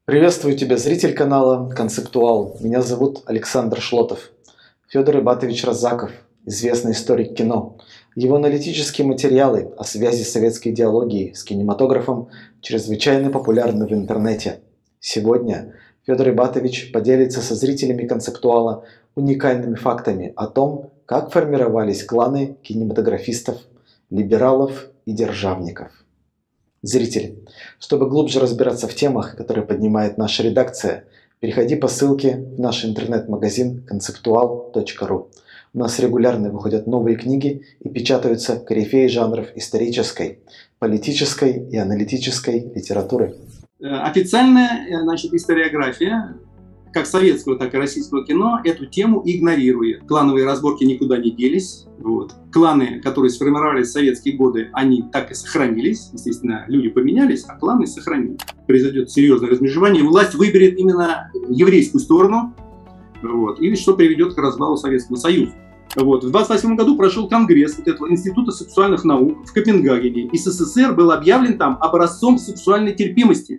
Приветствую тебя, зритель канала «Концептуал». Меня зовут Александр Шлотов. Федор Ибатович Разаков, известный историк кино. Его аналитические материалы о связи советской идеологии с кинематографом чрезвычайно популярны в интернете. Сегодня Федор Ибатович поделится со зрителями «Концептуала» уникальными фактами о том, как формировались кланы кинематографистов, либералов и державников. Зритель, чтобы глубже разбираться в темах, которые поднимает наша редакция, переходи по ссылке в наш интернет-магазин conceptual.ru. У нас регулярно выходят новые книги и печатаются корифеи жанров исторической, политической и аналитической литературы. Официальная, историография, как советского, так и российского кино, эту тему игнорирует. Клановые разборки никуда не делись. Кланы, которые сформировались в советские годы, они так и сохранились. Естественно, люди поменялись, а кланы сохранились. Произойдет серьезное размежевание. Власть выберет именно еврейскую сторону, и что приведет к развалу Советского Союза. В 1928 году прошел конгресс этого Института сексуальных наук в Копенгагене. И СССР был объявлен там образцом сексуальной терпимости.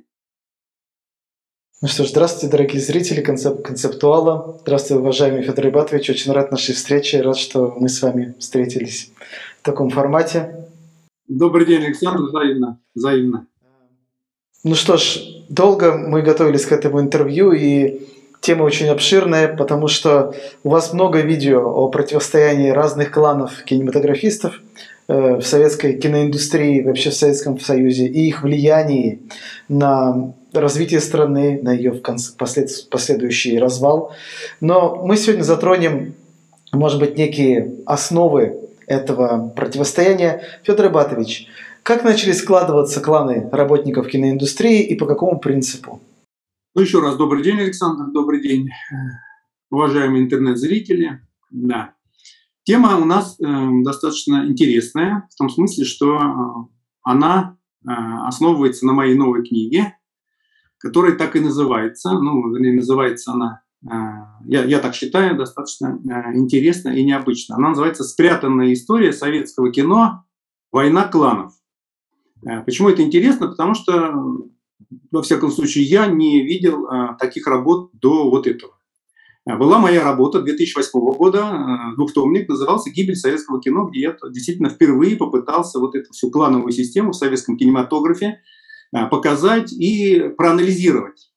Ну что ж, здравствуйте, дорогие зрители Концептуала. Здравствуйте, уважаемый Федор Ибатович. Очень рад нашей встрече. Рад, что мы с вами встретились в таком формате. Добрый день, Александр. Взаимно. Ну что ж, долго мы готовились к этому интервью, и тема очень обширная, потому что у вас много видео о противостоянии разных кланов кинематографистов в советской киноиндустрии, вообще в Советском Союзе, и их влиянии на развитие страны, на ее последующий развал. Но мы сегодня затронем, может быть, некие основы этого противостояния. Федор Ибатович, как начали складываться кланы работников киноиндустрии и по какому принципу? Ну, еще раз добрый день, Александр, добрый день, уважаемые интернет-зрители. Да. Тема у нас достаточно интересная, в том смысле, что она основывается на моей новой книге, которая так и называется. Называется она, я так считаю, достаточно интересно и необычно. Она называется «Спрятанная история советского кино. Война кланов». Почему это интересно? Потому что, во всяком случае, я не видел таких работ до этого. Была моя работа 2008 года, двухтомник, назывался «Гибель советского кино», где я действительно впервые попытался эту всю клановую систему в советском кинематографе показать и проанализировать.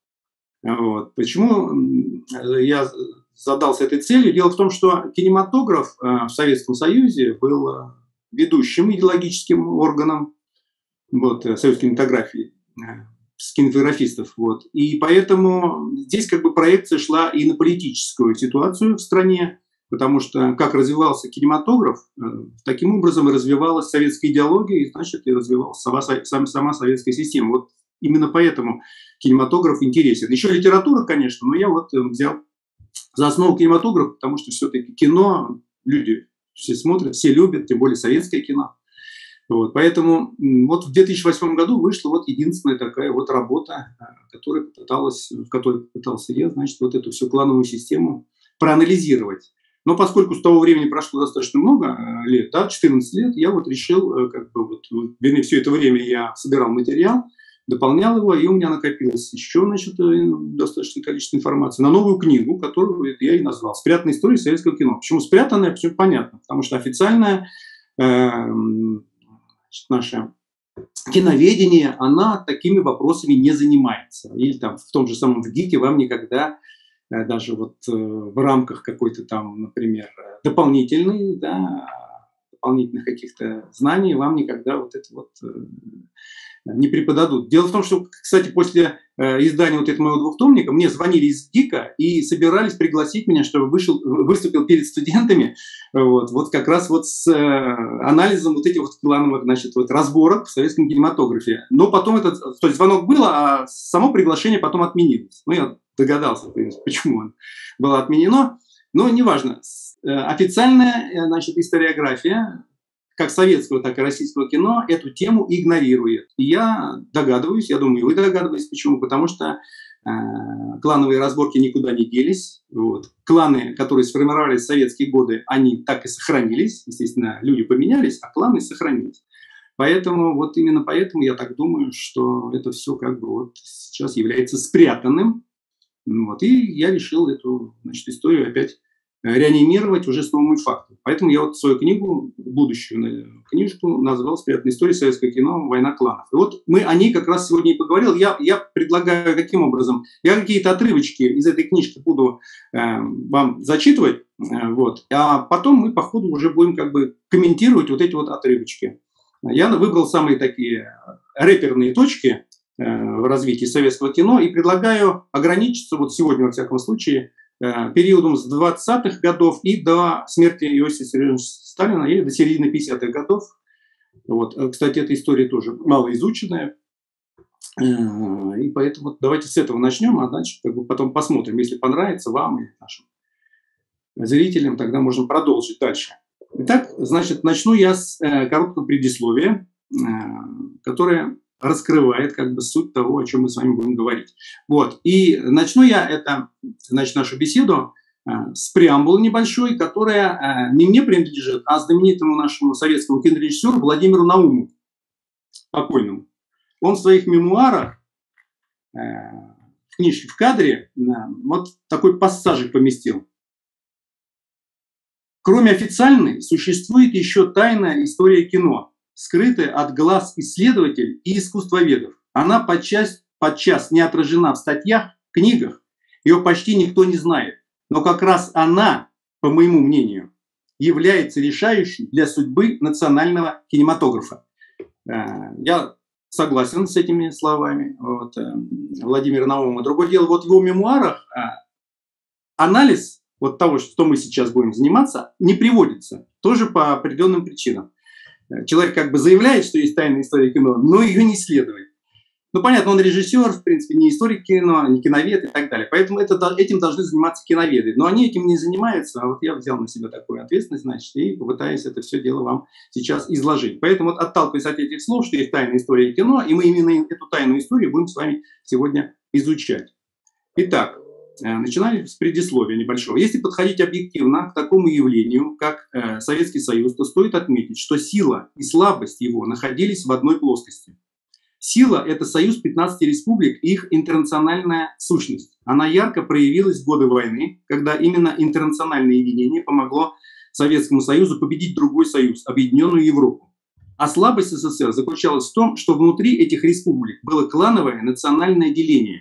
Почему я задался этой целью? Дело в том, что кинематограф в Советском Союзе был ведущим идеологическим органом советской кинематографии, с кинематографистов. И поэтому здесь проекция шла и на политическую ситуацию в стране, потому что как развивался кинематограф, таким образом и развивалась советская идеология, и значит и развивалась сама советская система. Именно поэтому кинематограф интересен. Еще литература, конечно, но я взял за основу кинематограф, потому что все-таки кино люди все смотрят, все любят, тем более советское кино. Поэтому в 2008 году вышла единственная такая работа, в которой попытался я, эту всю клановую систему проанализировать. Но поскольку с того времени прошло достаточно много лет, 14 лет, я решил, все это время я собирал материал, дополнял его, и у меня накопилось еще, достаточное количество информации на новую книгу, которую я и назвал «Спрятанная история советского кино». Почему спрятанная? Почему понятно? Потому что официальная наше киноведение, она такими вопросами не занимается. Или в том же самом ВГИКе вам никогда, даже в рамках какой-то например, дополнительных каких-то знаний, вам никогда не преподадут. Дело в том, что, кстати, после издания этого моего двухтомника мне звонили из ГИКа и собирались пригласить меня, чтобы выступил перед студентами как раз с анализом этих клановых разборок в советском кинематографе. Но потом звонок был, а само приглашение потом отменилось. Я догадался, почему было отменено, но неважно. Официальная историография как советского, так и российского кино эту тему игнорирует. И я догадываюсь, я думаю, вы догадываетесь, почему. Потому что клановые разборки никуда не делись. Кланы, которые сформировались в советские годы, они так и сохранились. Естественно, люди поменялись, а кланы сохранились. Поэтому вот именно поэтому я так думаю, что это все как бы вот сейчас является спрятанным. Вот, и я решил эту, значит, историю опять реанимировать уже с новыми фактами. Поэтому я вот свою книгу, будущую книжку, назвал «Спрятанная история советского кино. Война кланов». И вот мы о ней как раз сегодня и поговорил. Я предлагаю каким образом. Я какие-то отрывочки из этой книжки буду вам зачитывать, вот, а потом мы по ходу уже будем как бы комментировать вот эти вот отрывочки. Я выбрал самые такие рэперные точки в развитии советского кино и предлагаю ограничиться вот сегодня, во всяком случае, периодом с 20-х годов и до смерти Иосифа Виссарионовича Сталина или до середины 50-х годов. Вот. Кстати, эта история тоже малоизученная. И поэтому давайте с этого начнем, а дальше как бы потом посмотрим. Если понравится вам и нашим зрителям, тогда можем продолжить дальше. Итак, значит, начну я с короткого предисловия, которое раскрывает как бы суть того, о чем мы с вами будем говорить. Вот. И начну я нашу беседу с преамбулы небольшой, которая не мне принадлежит, а знаменитому нашему советскому кинорежиссеру Владимиру Наумову, покойному. Он в своих мемуарах, в книжке «В кадре», вот такой пассажик поместил. Кроме официальной, существует еще тайная история кино, скрытая от глаз исследователей и искусствоведов. Она подчас не отражена в статьях, книгах, ее почти никто не знает. Но как раз она, по моему мнению, является решающей для судьбы национального кинематографа. Я согласен с этими словами вот, Владимира Наумова. Другое дело, вот в его мемуарах анализ вот того, что мы сейчас будем заниматься, не приводится. Тоже по определенным причинам. Человек как бы заявляет, что есть тайная история кино, но ее не исследует. Ну, понятно, он режиссер, в принципе, не историк кино, не киновед и так далее. Поэтому этим должны заниматься киноведы. Но они этим не занимаются, а вот я взял на себя такую ответственность, значит, и попытаюсь это все дело вам сейчас изложить. Поэтому вот отталкиваясь от этих слов, что есть тайная история кино, и мы именно эту тайную историю будем с вами сегодня изучать. Итак, начинаем с предисловия небольшого. Если подходить объективно к такому явлению, как Советский Союз, то стоит отметить, что сила и слабость его находились в одной плоскости. Сила – это союз 15 республик и их интернациональная сущность. Она ярко проявилась в годы войны, когда именно интернациональное единение помогло Советскому Союзу победить другой союз – Объединенную Европу. А слабость СССР заключалась в том, что внутри этих республик было клановое национальное деление.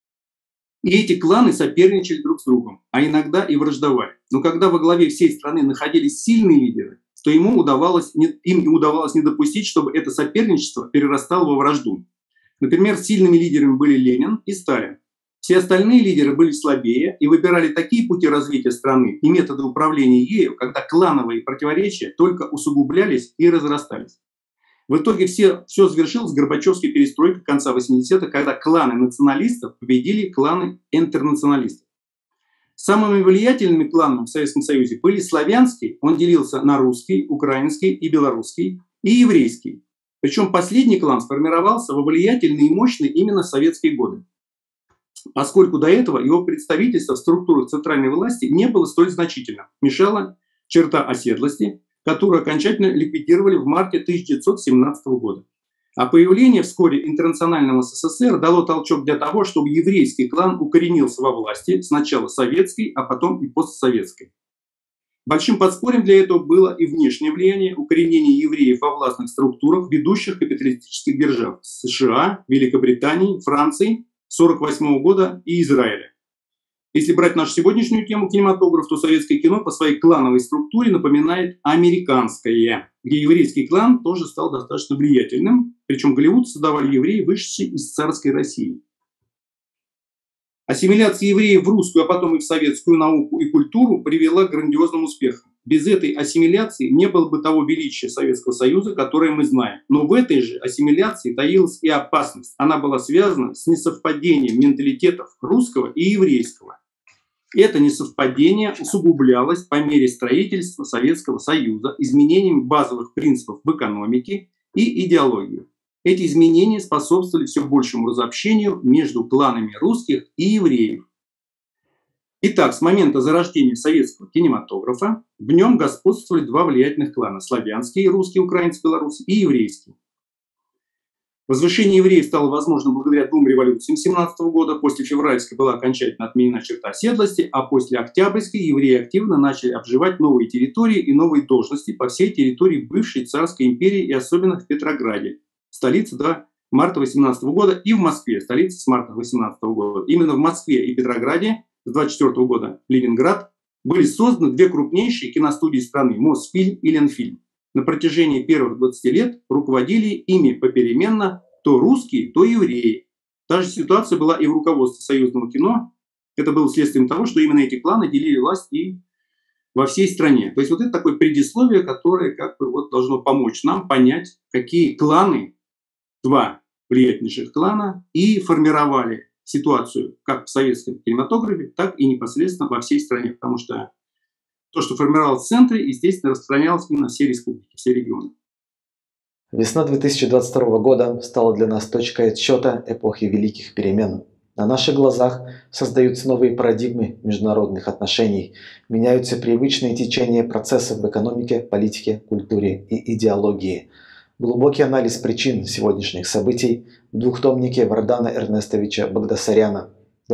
И эти кланы соперничали друг с другом, а иногда и враждовали. Но когда во главе всей страны находились сильные лидеры, то им удавалось не допустить, чтобы это соперничество перерастало во вражду. Например, сильными лидерами были Ленин и Сталин. Все остальные лидеры были слабее и выбирали такие пути развития страны и методы управления ею, когда клановые противоречия только усугублялись и разрастались. В итоге все завершилось Горбачевской перестройкой конца 80-х, когда кланы националистов победили кланы интернационалистов. Самыми влиятельными кланами в Советском Союзе были славянский, он делился на русский, украинский и белорусский, и еврейский. Причем последний клан сформировался во влиятельный и мощный именно в советские годы, поскольку до этого его представительство в структурах центральной власти не было столь значительным. Мешала черта оседлости, которую окончательно ликвидировали в марте 1917 года. А появление вскоре интернационального СССР дало толчок для того, чтобы еврейский клан укоренился во власти, сначала советской, а потом и постсоветской. Большим подспорьем для этого было и внешнее влияние укоренения евреев во властных структурах ведущих капиталистических держав – США, Великобритании, Франции, 1948 года и Израиля. Если брать нашу сегодняшнюю тему кинематограф, то советское кино по своей клановой структуре напоминает американское, где еврейский клан тоже стал достаточно влиятельным, причем Голливуд создавали евреи, вышедшие из царской России. Ассимиляция евреев в русскую, а потом и в советскую науку и культуру привела к грандиозным успехам. Без этой ассимиляции не было бы того величия Советского Союза, которое мы знаем. Но в этой же ассимиляции таилась и опасность. Она была связана с несовпадением менталитетов русского и еврейского. Это несовпадение усугублялось по мере строительства Советского Союза изменением базовых принципов в экономике и идеологии. Эти изменения способствовали все большему разобщению между кланами русских и евреев. Итак, с момента зарождения советского кинематографа в нем господствовали два влиятельных клана – славянский, русский, украинский, белорусский и еврейский. Возвышение евреев стало возможно благодаря двум революциям 17 года. После февральской была окончательно отменена черта оседлости, а после октябрьской евреи активно начали обживать новые территории и новые должности по всей территории бывшей царской империи и особенно в Петрограде, столице до марта 18 года, и в Москве, столице с марта 18 года. Именно в Москве и Петрограде с 24 года Ленинград были созданы две крупнейшие киностудии страны – Мосфильм и Ленфильм. На протяжении первых 20 лет руководили ими попеременно то русские, то евреи. Та же ситуация была и в руководстве союзного кино. Это было следствием того, что именно эти кланы делили власть и во всей стране. То есть вот это такое предисловие, которое как бы вот должно помочь нам понять, какие кланы, два влиятельнейших клана, и формировали ситуацию как в советском кинематографе, так и непосредственно во всей стране. Потому что то, что формировалось в центре, естественно, распространялось именно на все республики, все регионы. Весна 2022 года стала для нас точкой отсчета эпохи великих перемен. На наших глазах создаются новые парадигмы международных отношений, меняются привычные течения процессов в экономике, политике, культуре и идеологии. Глубокий анализ причин сегодняшних событий в двухтомнике Вардана Эрнестовича Багдасаряна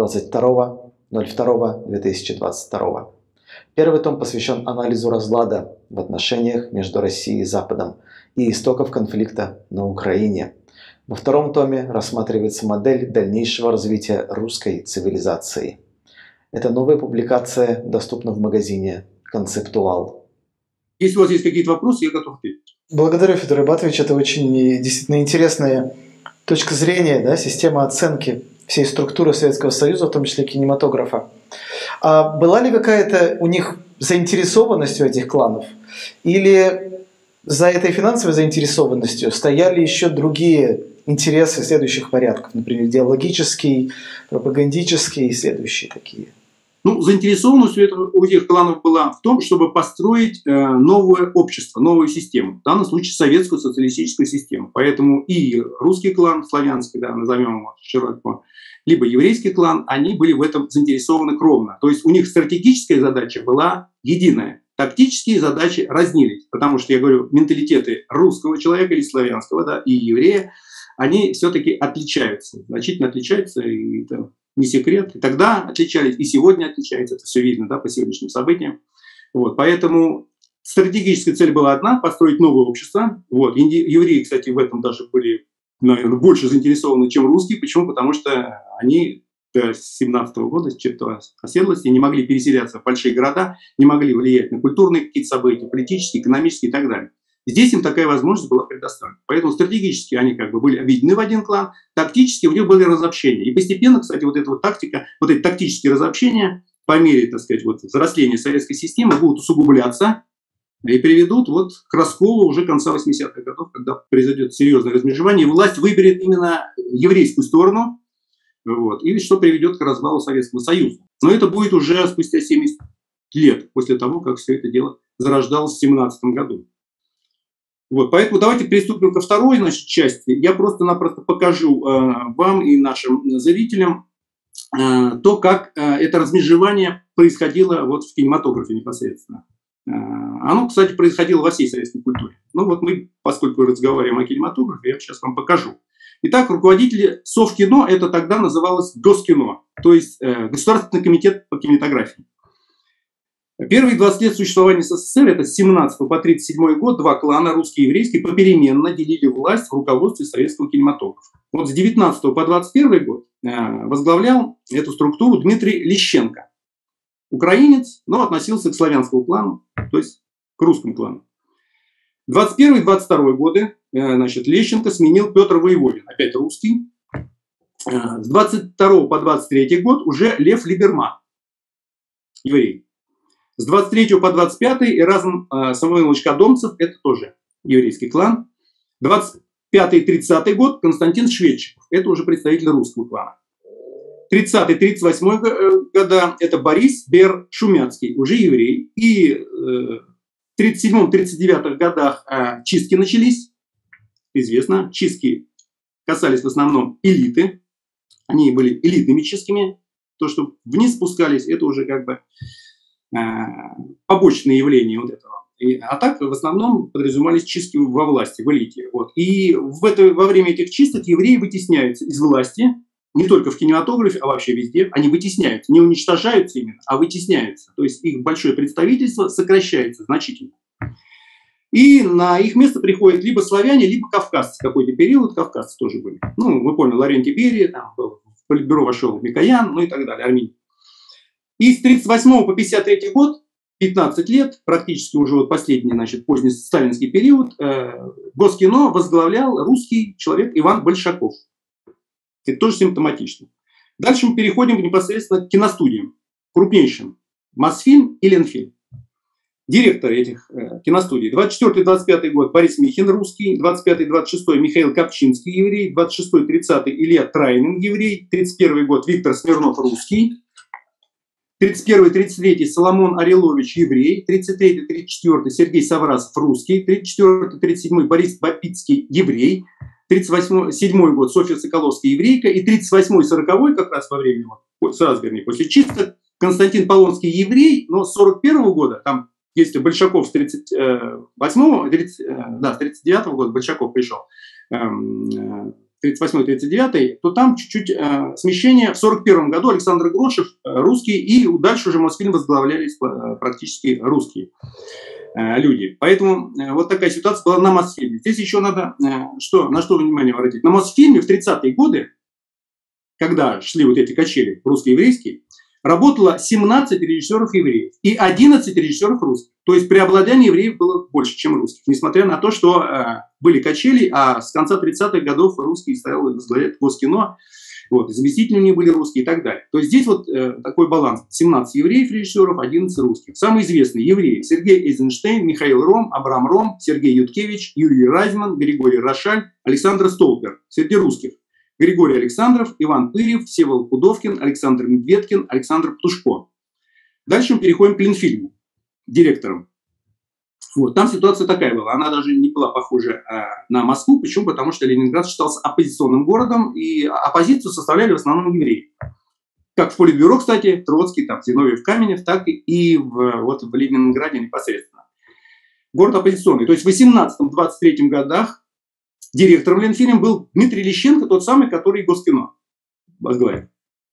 22.02.2022. Первый том посвящен анализу разлада в отношениях между Россией и Западом и истоков конфликта на Украине. Во втором томе рассматривается модель дальнейшего развития русской цивилизации. Эта новая публикация доступна в магазине «Концептуал». Если у вас есть какие-то вопросы, я готов ответить. Благодарю, Федор Ибатович. Это очень действительно интересная точка зрения, да, система оценки всей структуры Советского Союза, в том числе кинематографа. А была ли какая-то у них заинтересованность у этих кланов? Или за этой финансовой заинтересованностью стояли еще другие интересы следующих порядков, например, идеологический, пропагандический и следующие такие? Ну, заинтересованность у этих кланов была в том, чтобы построить новое общество, новую систему. В данном случае советскую социалистическую систему. Поэтому и русский клан, славянский, да, назовем его широко, либо еврейский клан, они были в этом заинтересованы кровно. То есть у них стратегическая задача была единая. Тактические задачи разнились. Потому что, я говорю, менталитеты русского человека или славянского, да, и еврея, они все-таки отличаются. Значительно отличаются, и это не секрет. И тогда отличались, и сегодня отличаются. Это все видно, да, по сегодняшним событиям. Вот, поэтому стратегическая цель была одна – построить новое общество. Вот. Евреи, кстати, в этом даже были, наверное, больше заинтересованы, чем русские. Почему? Потому что они до 17 года, с чертой оседлости, не могли переселяться в большие города, не могли влиять на культурные какие-то события, политические, экономические и так далее. Здесь им такая возможность была предоставлена. Поэтому стратегически они как бы были объединены в один клан, тактически у них были разобщения. И постепенно, кстати, вот эта вот тактика, вот эти тактические разобщения по мере, так сказать, вот взросления советской системы будут усугубляться и приведут вот к расколу уже конца 80-х годов, когда произойдет серьезное размежевание, и власть выберет именно еврейскую сторону, вот, и что приведет к развалу Советского Союза. Но это будет уже спустя 70 лет после того, как все это дело зарождалось в 1917 году. Вот, поэтому давайте приступим ко второй, значит, части. Я просто-напросто покажу вам и нашим зрителям то, как это размежевание происходило вот в кинематографе непосредственно. Оно, кстати, происходило во всей советской культуре. Ну вот мы, поскольку разговариваем о кинематографе, я сейчас вам покажу. Итак, руководители Совкино, это тогда называлось Госкино, то есть Государственный комитет по кинематографии. Первые 20 лет существования СССР, это с 17 по 37 год, два клана, русский и еврейский, попеременно делили власть в руководстве советского кинематографа. Вот с 19 по 21 год возглавлял эту структуру Дмитрий Лещенко. Украинец, но относился к славянскому клану, то есть к русскому клану. 21-22 годы, значит, Лещенко сменил Петр Воеводин, опять русский. С 22 по 23 год уже Лев Либерман, еврей. С 23 по 25 Эразм Самуилович Кадомцев, это тоже еврейский клан. 25-30 год Константин Шведчиков, это уже представитель русского клана. 30-38 года это Борис Бер-Шумяцкий, уже еврей. И в 37-39 годах чистки начались. Известно, чистки касались в основном элиты. Они были элитными чистками. То, что вниз спускались, это уже как бы побочные явления вот этого. А так в основном подразумевались чистки во власти, в элите. Вот. И во время этих чисток евреи вытесняются из власти, не только в кинематографе, а вообще везде. Они вытесняются, не уничтожаются именно, а вытесняются. То есть их большое представительство сокращается значительно. И на их место приходят либо славяне, либо кавказцы. Какой-то период кавказцы тоже были. Ну, мы поняли, Лаврентий Берия, там был, в Политбюро вошел Микоян, ну и так далее, Армения. И с 1938 по 1953 год, 15 лет, практически уже вот последний, значит, поздний сталинский период, Госкино возглавлял русский человек Иван Большаков. Это тоже симптоматично. Дальше мы переходим непосредственно к киностудиям, крупнейшим. Мосфильм и Ленфильм. Директоры этих киностудий. 24-25 год Борис Михин, русский. 25-26 Михаил Копчинский, еврей. 26-30 Илья Трайнин, еврей. 31 год Виктор Смирнов, русский. 31-33 Соломон Орелович, еврей. 33-34 Сергей Саврасов, русский. 34-37 Борис Бабицкий, еврей. 37 год Софья Соколовская, еврейка. И 38-40 как раз во время, сразу вернее, после чисток, Константин Полонский, еврей. Но с 41 года, там, если Большаков с 38-го, с 39 года Большаков пришел, 38-39, то там чуть-чуть смещение. В 41 году Александр Грошев, русский, и дальше уже Мосфильм возглавлялись практически русские люди. Поэтому вот такая ситуация была на Мосфильме. Здесь еще надо на что внимание обратить. На Мосфильме в 30-е годы, когда шли вот эти качели русско-еврейские, работало 17 режиссеров евреев и 11 режиссеров русских. То есть преобладание евреев было больше, чем русских. Несмотря на то, что были качели, а с конца 30-х годов русские стали возглавлять Госкино, вот, заместители у них были русские и так далее. То есть здесь вот такой баланс. 17 евреев режиссеров, 11 русских. Самые известные евреи: Сергей Эйзенштейн, Михаил Ром, Абрам Ром, Сергей Юткевич, Юрий Райзман, Григорий Рошаль, Александр Столпер. Среди русских: Григорий Александров, Иван Пырев, Всеволод Пудовкин, Александр Медведкин, Александр Птушко. Дальше мы переходим к Ленфильму, директорам. Вот, там ситуация такая была, она даже не была похожа на Москву. Почему? Потому что Ленинград считался оппозиционным городом, и оппозицию составляли в основном евреи. Как в Политбюро, кстати, Троцкий, там, Зиновьев, Каменев, так и в Ленинграде непосредственно. Город оппозиционный. То есть в 18-23 годах директором Ленфильма был Дмитрий Лещенко, тот самый, который Госкино возглавил.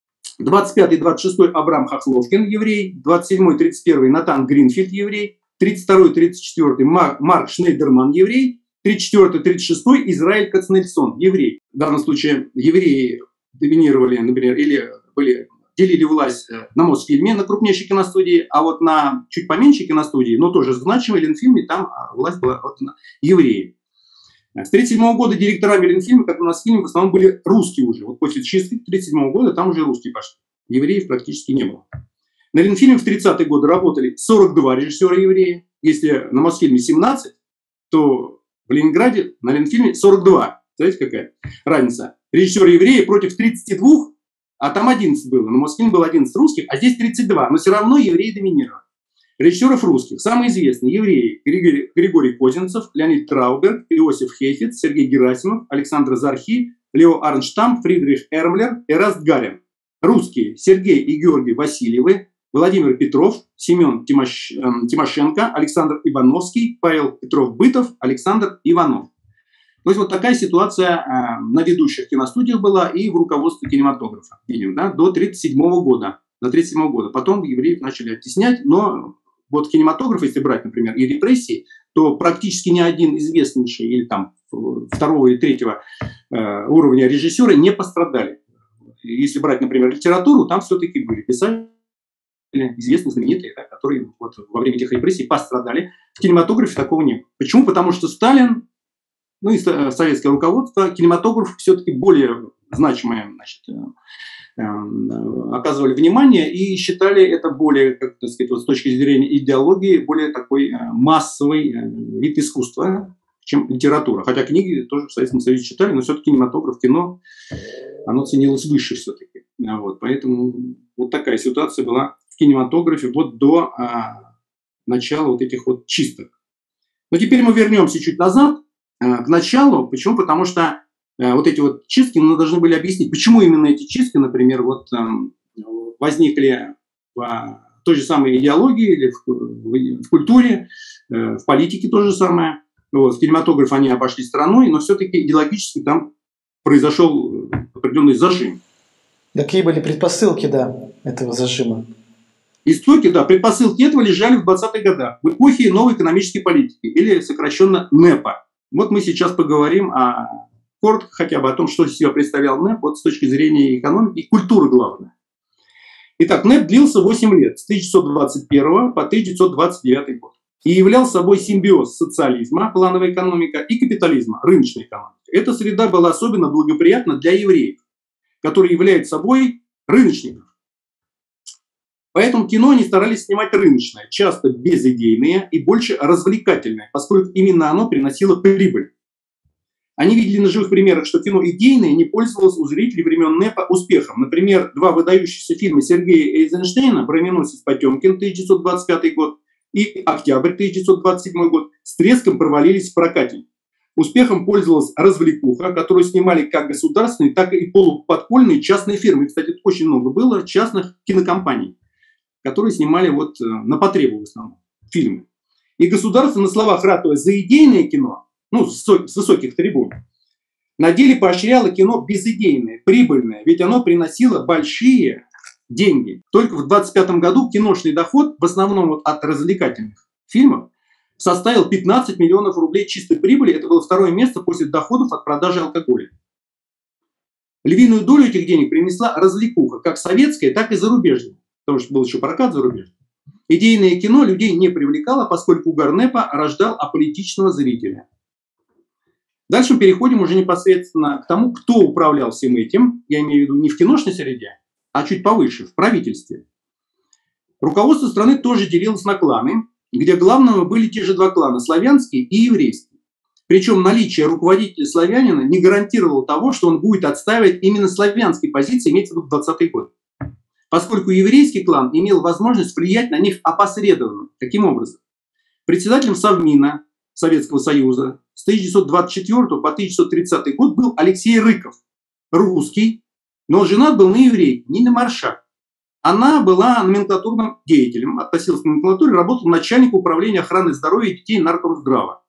25-26 Абрам Хохловкин, еврей. 27-31 Натан Гринфельд, еврей. 32-34 Марк Шнейдерман, еврей. 34-36 Израиль Кацнельсон, еврей. В данном случае евреи доминировали, например, или делили власть на Мосфильме, на крупнейшей киностудии, а вот на чуть поменьше киностудии, но тоже значимой Ленфильме, там власть была вот евреи. С 1937 года директорами Ленфильма, как у нас в фильме, в основном были русские уже. Вот после чистки 1937 года там уже русские пошли. Евреев практически не было. На Ленфильме в 30-е годы работали 42 режиссера евреи. Если на Мосфильме 17, то в Ленинграде на Ленфильме 42. Знаете, какая разница? Режиссеры евреи против 32, а там 11 было. На Мосфильме было 11 русских, а здесь 32. Но все равно евреи доминировали. Режиссеров русских самые известные евреи: Григорий Козинцев, Леонид Трауберг, Иосиф Хейфиц, Сергей Герасимов, Александр Зархи, Лео Арнштам, Фридрих Эрмлер, Эраст Гарин. Русские: Сергей и Георгий Васильевы, Владимир Петров, Семен Тимошенко, Александр Ивановский, Павел Петров-Бытов, Александр Иванов. То есть вот такая ситуация на ведущих киностудиях была и в руководстве кинематографа, видим, да, до 1937 года. До 1937 года. Потом евреев начали оттеснять, но вот кинематограф, если брать, например, и репрессии, то практически ни один известнейший или там второго и третьего уровня режиссеры не пострадали. Если брать, например, литературу, там все-таки были писатели, известные, знаменитые, да, которые вот во время этих репрессий пострадали. В кинематографе такого нет. Почему? Потому что Сталин, ну и советское руководство, кинематограф все-таки более значимое, значит, оказывали внимание и считали это более, как так сказать, вот с точки зрения идеологии, более такой массовый вид искусства, чем литература. Хотя книги тоже в Советском Союзе читали, но все-таки кинематограф, кино, оно ценилось выше все-таки. Вот, поэтому вот такая ситуация была в кинематографе вот до начала вот этих вот чисток. Но теперь мы вернемся чуть назад, к началу. Почему? Потому что вот эти вот чистки мы должны были объяснить, почему именно эти чистки, например, вот возникли в той же самой идеологии, или в культуре, в политике то же самое. Вот, в кинематограф они обошли стороной, но все-таки идеологически там произошел определенный зажим. Какие были предпосылки, да, этого зажима? Истоки, да, предпосылки этого лежали в 20-х годах, в эпохе новой экономической политики, или сокращенно НЭПа. Вот мы сейчас поговорим коротко хотя бы о том, что из себя представлял НЭП вот с точки зрения экономики и культуры, главное. Итак, НЭП длился 8 лет, с 1921 по 1929 год. И являл собой симбиоз социализма, плановая экономика, и капитализма, рыночная экономика. Эта среда была особенно благоприятна для евреев, которые являются собой рыночников. Поэтому кино они старались снимать рыночное, часто безидейное и больше развлекательное, поскольку именно оно приносило прибыль. Они видели на живых примерах, что кино идейное не пользовалось у зрителей времен НЭПа успехом. Например, два выдающихся фильма Сергея Эйзенштейна «Броненосец Потемкин» 1925 год и «Октябрь» 1927 год с треском провалились в прокате. Успехом пользовалась развлекуха, которую снимали как государственные, так и полуподпольные частные фирмы. Кстати, очень много было частных кинокомпаний, которые снимали вот на потребу в основном фильмы. И государство на словах ратуя за идейное кино, ну, с высоких трибун, на деле поощряло кино безидейное, прибыльное, ведь оно приносило большие деньги. Только в 1925 году киношный доход, в основном вот от развлекательных фильмов, составил 15 миллионов рублей чистой прибыли. Это было второе место после доходов от продажи алкоголя. Львиную долю этих денег принесла развлекуха, как советская, так и зарубежная, потому что был еще прокат зарубежный. Идейное кино людей не привлекало, поскольку угар НЭПа рождал аполитичного зрителя. Дальше мы переходим уже непосредственно к тому, кто управлял всем этим. Я имею в виду не в киношной среде, а чуть повыше, в правительстве. Руководство страны тоже делилось на кланы, где главными были те же два клана – славянский и еврейский. Причем наличие руководителя славянина не гарантировало того, что он будет отстаивать именно славянские позиции, имеется в виду 20-й год. Поскольку еврейский клан имел возможность влиять на них опосредованно. Каким образом? Председателем Совмина Советского Союза с 1924 по 1930 год был Алексей Рыков, русский, но женат был на еврейке Нине Маршак. Она была номенклатурным деятелем, относилась к номенклатуре, работала начальником управления охраны здоровья детей Наркомздрава.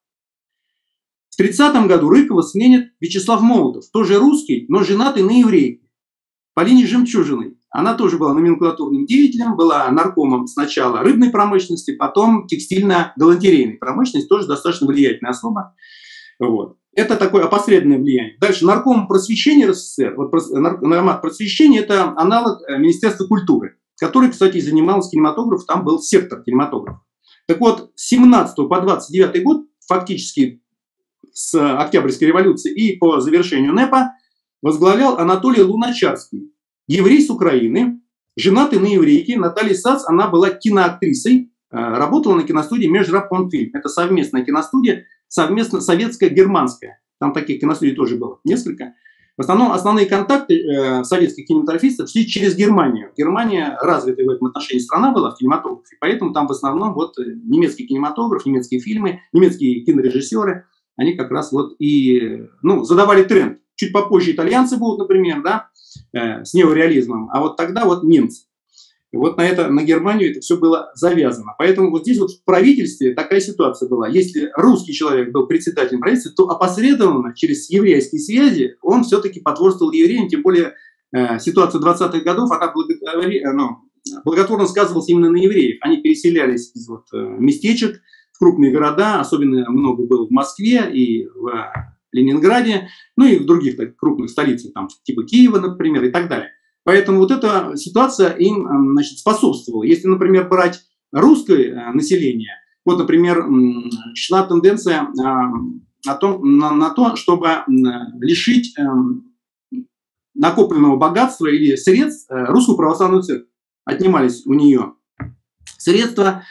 В 1930 году Рыкова сменит Вячеслав Молотов, тоже русский, но женатый на еврейке Полине Жемчужиной. Она тоже была номенклатурным деятелем, была наркомом сначала рыбной промышленности, потом текстильно-галантерейной промышленности, тоже достаточно влиятельная особа. Вот. Это такое опосредованное влияние. Дальше нарком просвещения РСФСР. Вот наркомат просвещения – это аналог Министерства культуры, который, кстати, занимался кинематографом, там был сектор кинематографа. Так вот, с 17 по 29 год, фактически с Октябрьской революции и по завершению НЭПа, возглавлял Анатолий Луначарский, еврей с Украины, женатый на еврейке Наталье Сац. Она была киноактрисой, работала на киностудии Межрабкомфильм. Это совместная киностудия, совместно советско-германская. Там таких киностудий тоже было несколько. В основном основные контакты советских кинематографистов шли через Германию. Германия развитая в этом отношении страна была в кинематографе, поэтому там в основном вот немецкий кинематограф, немецкие фильмы, немецкие кинорежиссеры, они как раз вот и задавали тренд. Чуть попозже итальянцы будут, например, да, с неореализмом, а вот тогда вот немцы. И вот на Германию это все было завязано. Поэтому вот здесь вот в правительстве такая ситуация была. Если русский человек был председателем правительства, то опосредованно через еврейские связи он все-таки потворствовал евреям, тем более ситуация 20-х годов, она благотворно сказывалась именно на евреев. Они переселялись из местечек в крупные города, особенно много было в Москве и в Ленинграде, ну и в других крупных столицах, там, типа Киева, например, и так далее. Поэтому вот эта ситуация им, способствовала. Если, например, брать русское население, вот, например, шла тенденция на то, чтобы лишить накопленного богатства или средств русскую православную церковь. Отнимались у нее средства,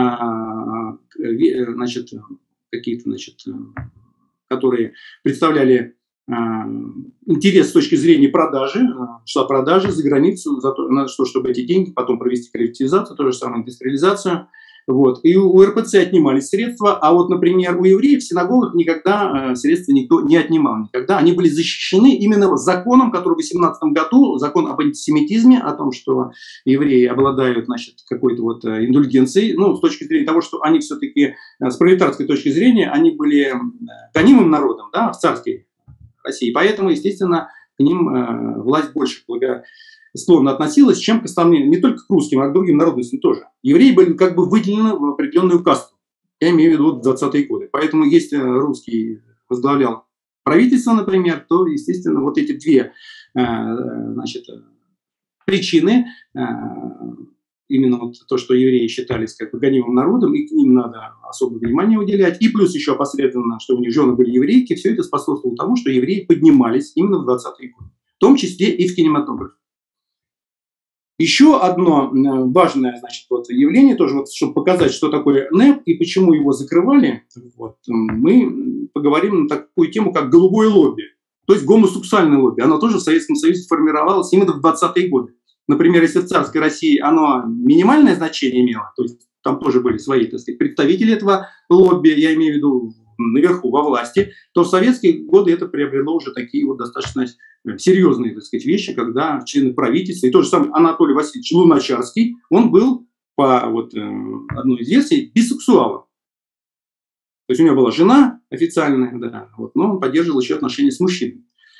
которые представляли интерес с точки зрения продажи, шла продажа за границу, чтобы эти деньги потом провести коллективизацию, то же самое индустриализацию. Вот. И у РПЦ отнимались средства, а вот, например, у евреев в синагогах никогда средства никто не отнимал. Никогда. Они были защищены именно законом, который в 18 году, закон об антисемитизме, о том, что евреи обладают, значит, какой-то вот индульгенцией, ну, с точки зрения того, что они все-таки, с пролетарской точки зрения, они были гонимым народом, да, в царской России. Поэтому, естественно, к ним власть больше благосклонно относилась, чем к остальным, не только к русским, а к другим народностям тоже. Евреи были как бы выделены в определенную касту. Я имею в виду 20-е годы. Поэтому если русский возглавлял правительство, например, то, естественно, вот эти две, значит, причины, именно вот то, что евреи считались как бы гонимым народом, и к ним надо особое внимание уделять, и плюс еще опосредованно, что у них жены были еврейки, все это способствовало тому, что евреи поднимались именно в 20-е годы, в том числе и в кинематографе. Еще одно важное, значит, вот явление, тоже вот, чтобы показать, что такое НЭП и почему его закрывали, вот, мы поговорим на такую тему, как голубое лобби, то есть гомосексуальное лобби. Оно тоже в Советском Союзе формировалось именно в 20-е годы. Например, если в царской России оно минимальное значение имело, то есть там тоже были свои, так сказать, представители этого лобби, я имею в виду наверху, во власти, то в советские годы это приобрело уже такие вот достаточно серьезные, так сказать, вещи, когда члены правительства, и тот же самый Анатолий Васильевич Луначарский, он был, по вот, одной из версий, бисексуалом. То есть у него была жена официальная, да, вот, но он поддерживал еще отношения с мужчиной.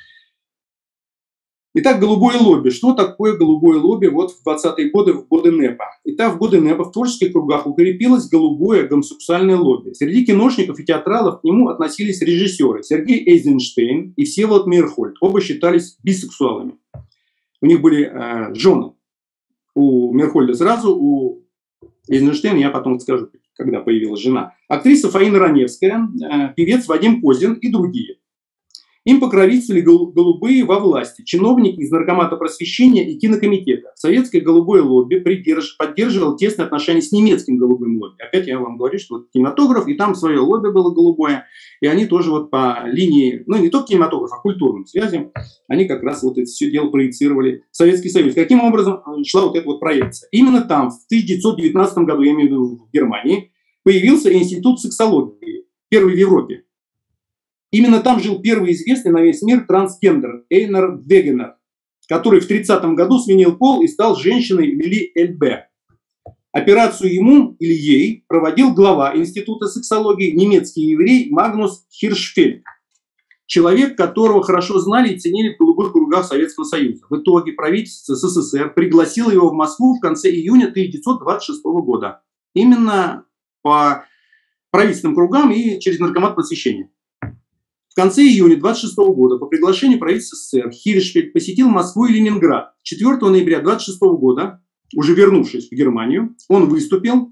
Итак, голубое лобби. Что такое голубое лобби вот в 20-е годы, в годы НЭПа? Итак, в годы НЭПа в творческих кругах укрепилось голубое гомосексуальное лобби. Среди киношников и театралов к нему относились режиссеры Сергей Эйзенштейн и Всеволод Мейерхольд. Оба считались бисексуалами. У них были жены. У Мейерхольда сразу, у Эйзенштейна я потом скажу, когда появилась жена. Актриса Фаина Раневская, певец Вадим Козин и другие. Им покровительствовали голубые во власти, чиновники из Наркомата просвещения и кинокомитета. Советское голубое лобби поддерживало тесные отношения с немецким голубым лобби. Опять я вам говорю, что вот кинематограф, и там свое лобби было голубое, и они тоже вот по линии, ну не только кинематограф, а культурным связям, они как раз вот это все дело проецировали в Советский Союз. Каким образом шла вот эта вот проекция? Именно там, в 1919 году, я имею в виду в Германии, появился институт сексологии, первый в Европе. Именно там жил первый известный на весь мир трансгендер Эйнар Вегенер, который в 30-м году сменил пол и стал женщиной Лили Эльбе. Операцию ему или ей проводил глава Института сексологии, немецкий еврей Магнус Хиршфельд. Человек, которого хорошо знали и ценили в голубых кругах Советского Союза. В итоге правительство СССР пригласило его в Москву в конце июня 1926 года. Именно по правительственным кругам и через Наркомат просвещения. В конце июня 1926 года по приглашению правительства СССР Хиршфельд посетил Москву и Ленинград. 4 ноября 1926 года, уже вернувшись в Германию, он выступил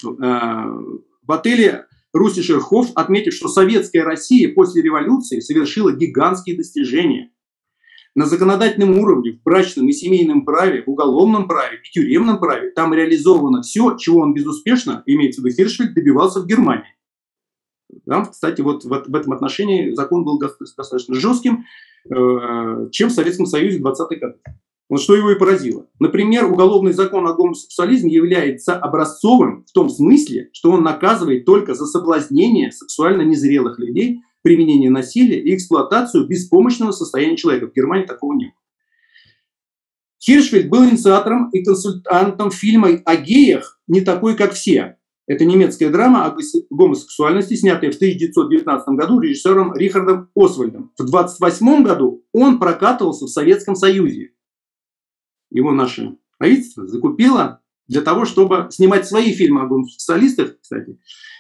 в отеле Руссишер Хофф, отметив, что советская Россия после революции совершила гигантские достижения. На законодательном уровне, в брачном и семейном праве, в уголовном праве, в тюремном праве, там реализовано все, чего он безуспешно, имеется в виду Хиршфельд, добивался в Германии. Там, кстати, вот в этом отношении закон был достаточно жестким, чем в Советском Союзе в 20-е годы. Вот что его и поразило. Например, уголовный закон о гомосексуализме является образцовым в том смысле, что он наказывает только за соблазнение сексуально незрелых людей, применение насилия и эксплуатацию беспомощного состояния человека. В Германии такого не было. Хиршфельд был инициатором и консультантом фильма о геях «Не такой, как все». Это немецкая драма о гомосексуальности, снятая в 1919 году режиссером Рихардом Освальдом. В 1928 году он прокатывался в Советском Союзе. Его наше правительство закупило для того, чтобы снимать свои фильмы о гомосексуалистах, кстати,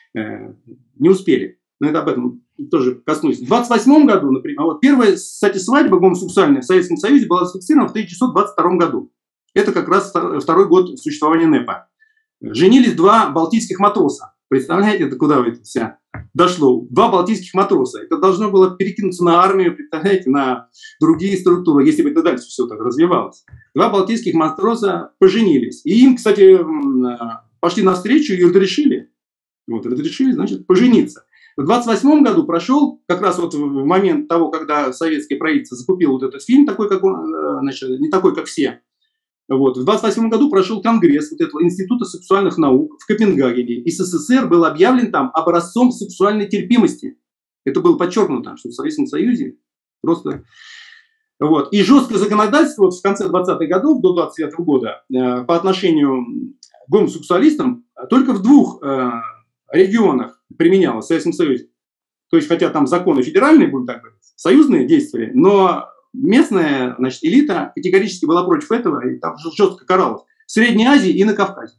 не успели. Но это об этом тоже коснусь. В 1928 году, например, вот первая, кстати, свадьба гомосексуальная в Советском Союзе была зафиксирована в 1922 году. Это как раз второй год существования НЭПа. Женились два балтийских матроса. Представляете, это куда это все дошло? Два балтийских матроса. Это должно было перекинуться на армию, представляете, на другие структуры, если бы это дальше все так развивалось. Два балтийских матроса поженились. И им, кстати, пошли навстречу и разрешили. Вот, разрешили, значит, пожениться. В 1928 году прошел, как раз вот в момент того, когда советское правительство закупило вот этот фильм, такой, как он, значит, не такой, как все. Вот. В 1928 году прошел конгресс вот этого Института сексуальных наук в Копенгагене. И СССР был объявлен там образцом сексуальной терпимости. Это было подчеркнуто, что в Советском Союзе просто... Вот. И жесткое законодательство вот в конце 20-х годов, до 29 года, по отношению к гомосексуалистам только в 2 регионах применялось в Советском Союзе. То есть, хотя там законы федеральные были, так говорить, союзные действовали, но местная, значит, элита категорически была против этого, и там жестко каралась. В Средней Азии и на Кавказе.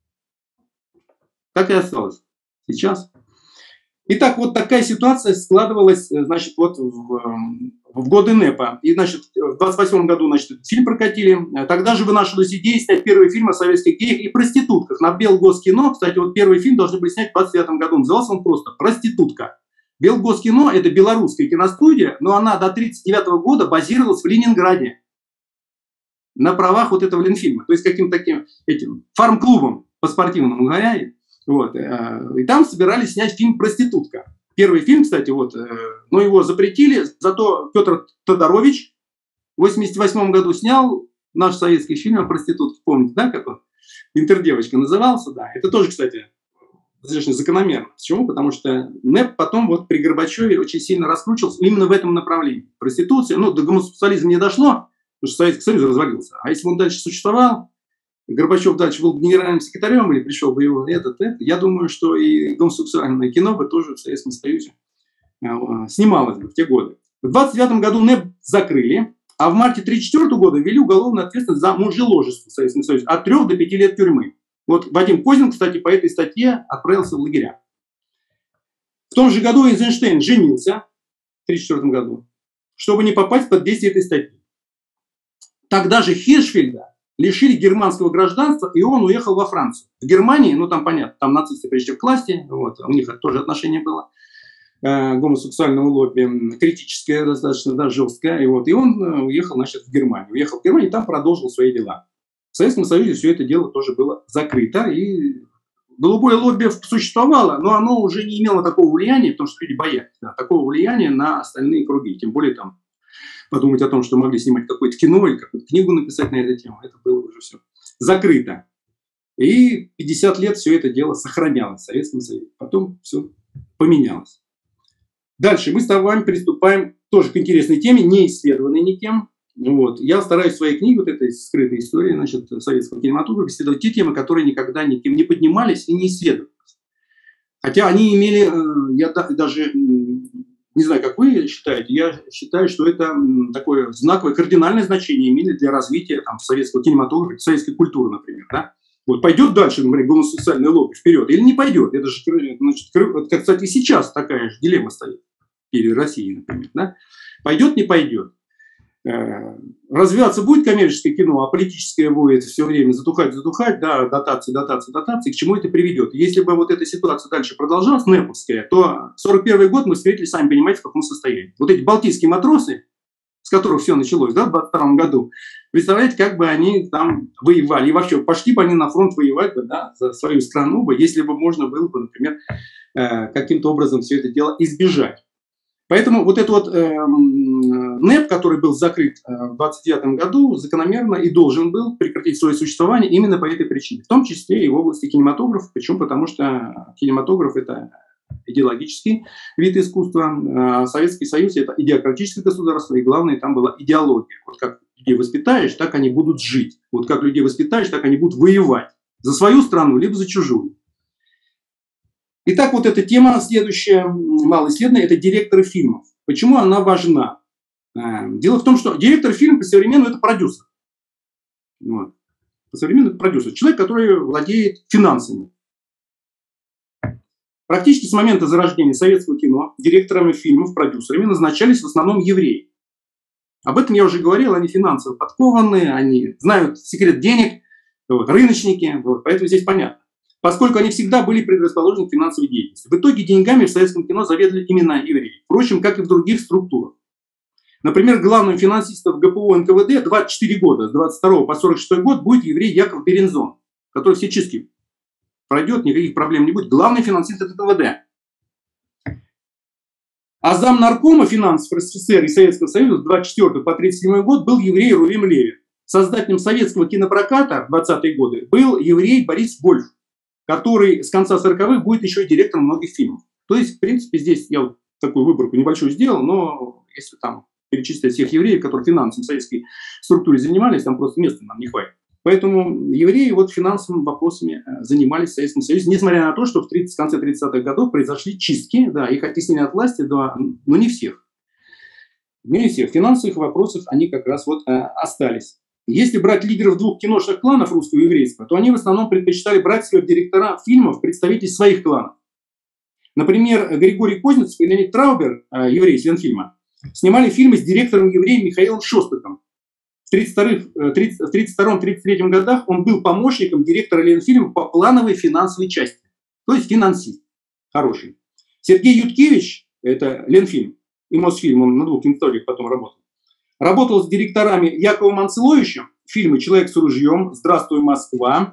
Так и осталось сейчас. Итак, вот такая ситуация складывалась, значит, вот в годы НЭПа. И, значит, в 28 году, значит, этот фильм прокатили. Тогда же вынашивалась идея снять первый фильм о советских геях и проститутках. На Белгоскино, кстати, вот первый фильм должны были снять в 29 году. Назывался он просто «Проститутка». Белгоскино – это белорусская киностудия, но она до 1939 года базировалась в Ленинграде. На правах вот этого Ленфильма. То есть каким-то таким этим фарм-клубом по спортивному говоря. Вот. И там собирались снять фильм «Проститутка». Первый фильм, кстати, вот, но его запретили, зато Петр Тодорович в 1988 году снял наш советский фильм о проститутке. Помните, да, как он? «Интердевочка» назывался, да. Это тоже, кстати, достаточно закономерно. Почему? Потому что НЭП потом вот при Горбачеве очень сильно раскручивался именно в этом направлении. Проституция, ну, до гомосексуализма не дошло, потому что Советский Союз развалился. А если бы он дальше существовал, Горбачев дальше был генеральным секретарем или пришел бы его это, я думаю, что и гомосексуальное кино бы тоже в Советском Союзе снималось бы в те годы. В 1929 году НЭП закрыли, а в марте 1934 года ввели уголовную ответственность за мужеложество в Советском Союзе от 3 до 5 лет тюрьмы. Вот Вадим Козин, кстати, по этой статье отправился в лагеря. В том же году Эйзенштейн женился, в 1934 году, чтобы не попасть под действие этой статьи. Тогда же Хиршфельда лишили германского гражданства, и он уехал во Францию. В Германии, ну там понятно, там нацисты пришли к власти, вот, у них тоже отношение было к гомосексуальному лобби, критическое достаточно, да, жесткое. И он уехал, значит, в Германию. Уехал в Германию и там продолжил свои дела. В Советском Союзе все это дело тоже было закрыто, и голубое лобби существовало, но оно уже не имело такого влияния, потому что люди боялись, да, такого влияния на остальные круги. Тем более там подумать о том, что могли снимать какое-то кино или какую-то книгу написать на эту тему, это было уже все закрыто. И 50 лет все это дело сохранялось в Советском Союзе. Потом все поменялось. Дальше мы с вами приступаем тоже к интересной теме, не исследованной никем. Вот. Я стараюсь в своей книге, вот этой скрытой истории, значит, советского кинематографа, исследовать те темы, которые никогда никем не поднимались и не исследовались. Хотя они имели, я даже не знаю, как вы считаете, я считаю, что это такое знаковое, кардинальное значение имели для развития там, советского кинематографа, советской культуры, например. Да? Вот пойдет дальше, например, гомосексуальный лобби вперед или не пойдет? Это же, значит, кстати, сейчас такая же дилемма стоит перед Россией, например. Да? Пойдет, не пойдет? Развиваться будет коммерческое кино, а политическое будет все время затухать, да, дотации, к чему это приведет? Если бы вот эта ситуация дальше продолжалась, НЭПовская, то 1941 год мы встретили, сами понимаете, в каком состоянии. Вот эти балтийские матросы, с которых все началось, да, в 1922 году, представляете, как бы они там воевали, и вообще пошли бы они на фронт воевать бы, да, за свою страну бы, если бы можно было бы, например, каким-то образом все это дело избежать. Поэтому вот этот вот НЭП, который был закрыт в 1929 году, закономерно и должен был прекратить свое существование именно по этой причине. В том числе и в области кинематографа. Почему? Потому что кинематограф – это идеологический вид искусства, а Советский Союз – это идеократическое государство, и главное, там была идеология. Вот как людей воспитаешь, так они будут жить. Вот как людей воспитаешь, так они будут воевать за свою страну, либо за чужую. Итак, вот эта тема следующая, малоисследованная, это директоры фильмов. Почему она важна? Дело в том, что директор фильма по-современному – это продюсер. Вот. По-современному это продюсер. Человек, который владеет финансами. Практически с момента зарождения советского кино директорами фильмов, продюсерами назначались в основном евреи. Об этом я уже говорил, они финансово подкованные, они знают секрет денег, вот, рыночники, вот, поэтому здесь понятно. Поскольку они всегда были предрасположены к финансовой деятельности. В итоге деньгами в советском кино заведовали именно евреи. Впрочем, как и в других структурах. Например, главным финансистом ГПУ НКВД 24 года, с 22 по 46 год, будет еврей Яков Берензон, который все чистки пройдет, никаких проблем не будет. Главный финансист НКВД. А зам наркома финансов РСФСР и Советского Союза с 24 по 37 год был еврей Рувим Левин. создателем советского кинопроката в 20-е годы был еврей Борис Вольф, который с конца 40-х будет еще и директором многих фильмов. То есть, в принципе, здесь я вот такую выборку небольшую сделал, но если там перечислять всех евреев, которые финансом в советской структуре занимались, там просто места нам не хватит. Поэтому евреи вот финансовыми вопросами занимались в Советском Союзе, несмотря на то, что в конце 30-х годов произошли чистки, да, их оттеснили от власти, да, но не всех. Не всех. Финансовых вопросов они как раз вот остались. Если брать лидеров двух киношных кланов русского и еврейского, то они в основном предпочитали брать себе в директора фильмов представителей своих кланов. Например, Григорий Кузнецов и Леонид Траубер, еврей из Ленфильма, снимали фильмы с директором евреем Михаилом Шостаком. В 1932-1933 годах он был помощником директора Ленфильма по плановой финансовой части. То есть финансист. Хороший. Сергей Юткевич, это Ленфильм и Мосфильм, он на двух киностудиях потом работал. Работал с директорами Яковом Манцеловичем, фильмы «Человек с ружьем», «Здравствуй, Москва»,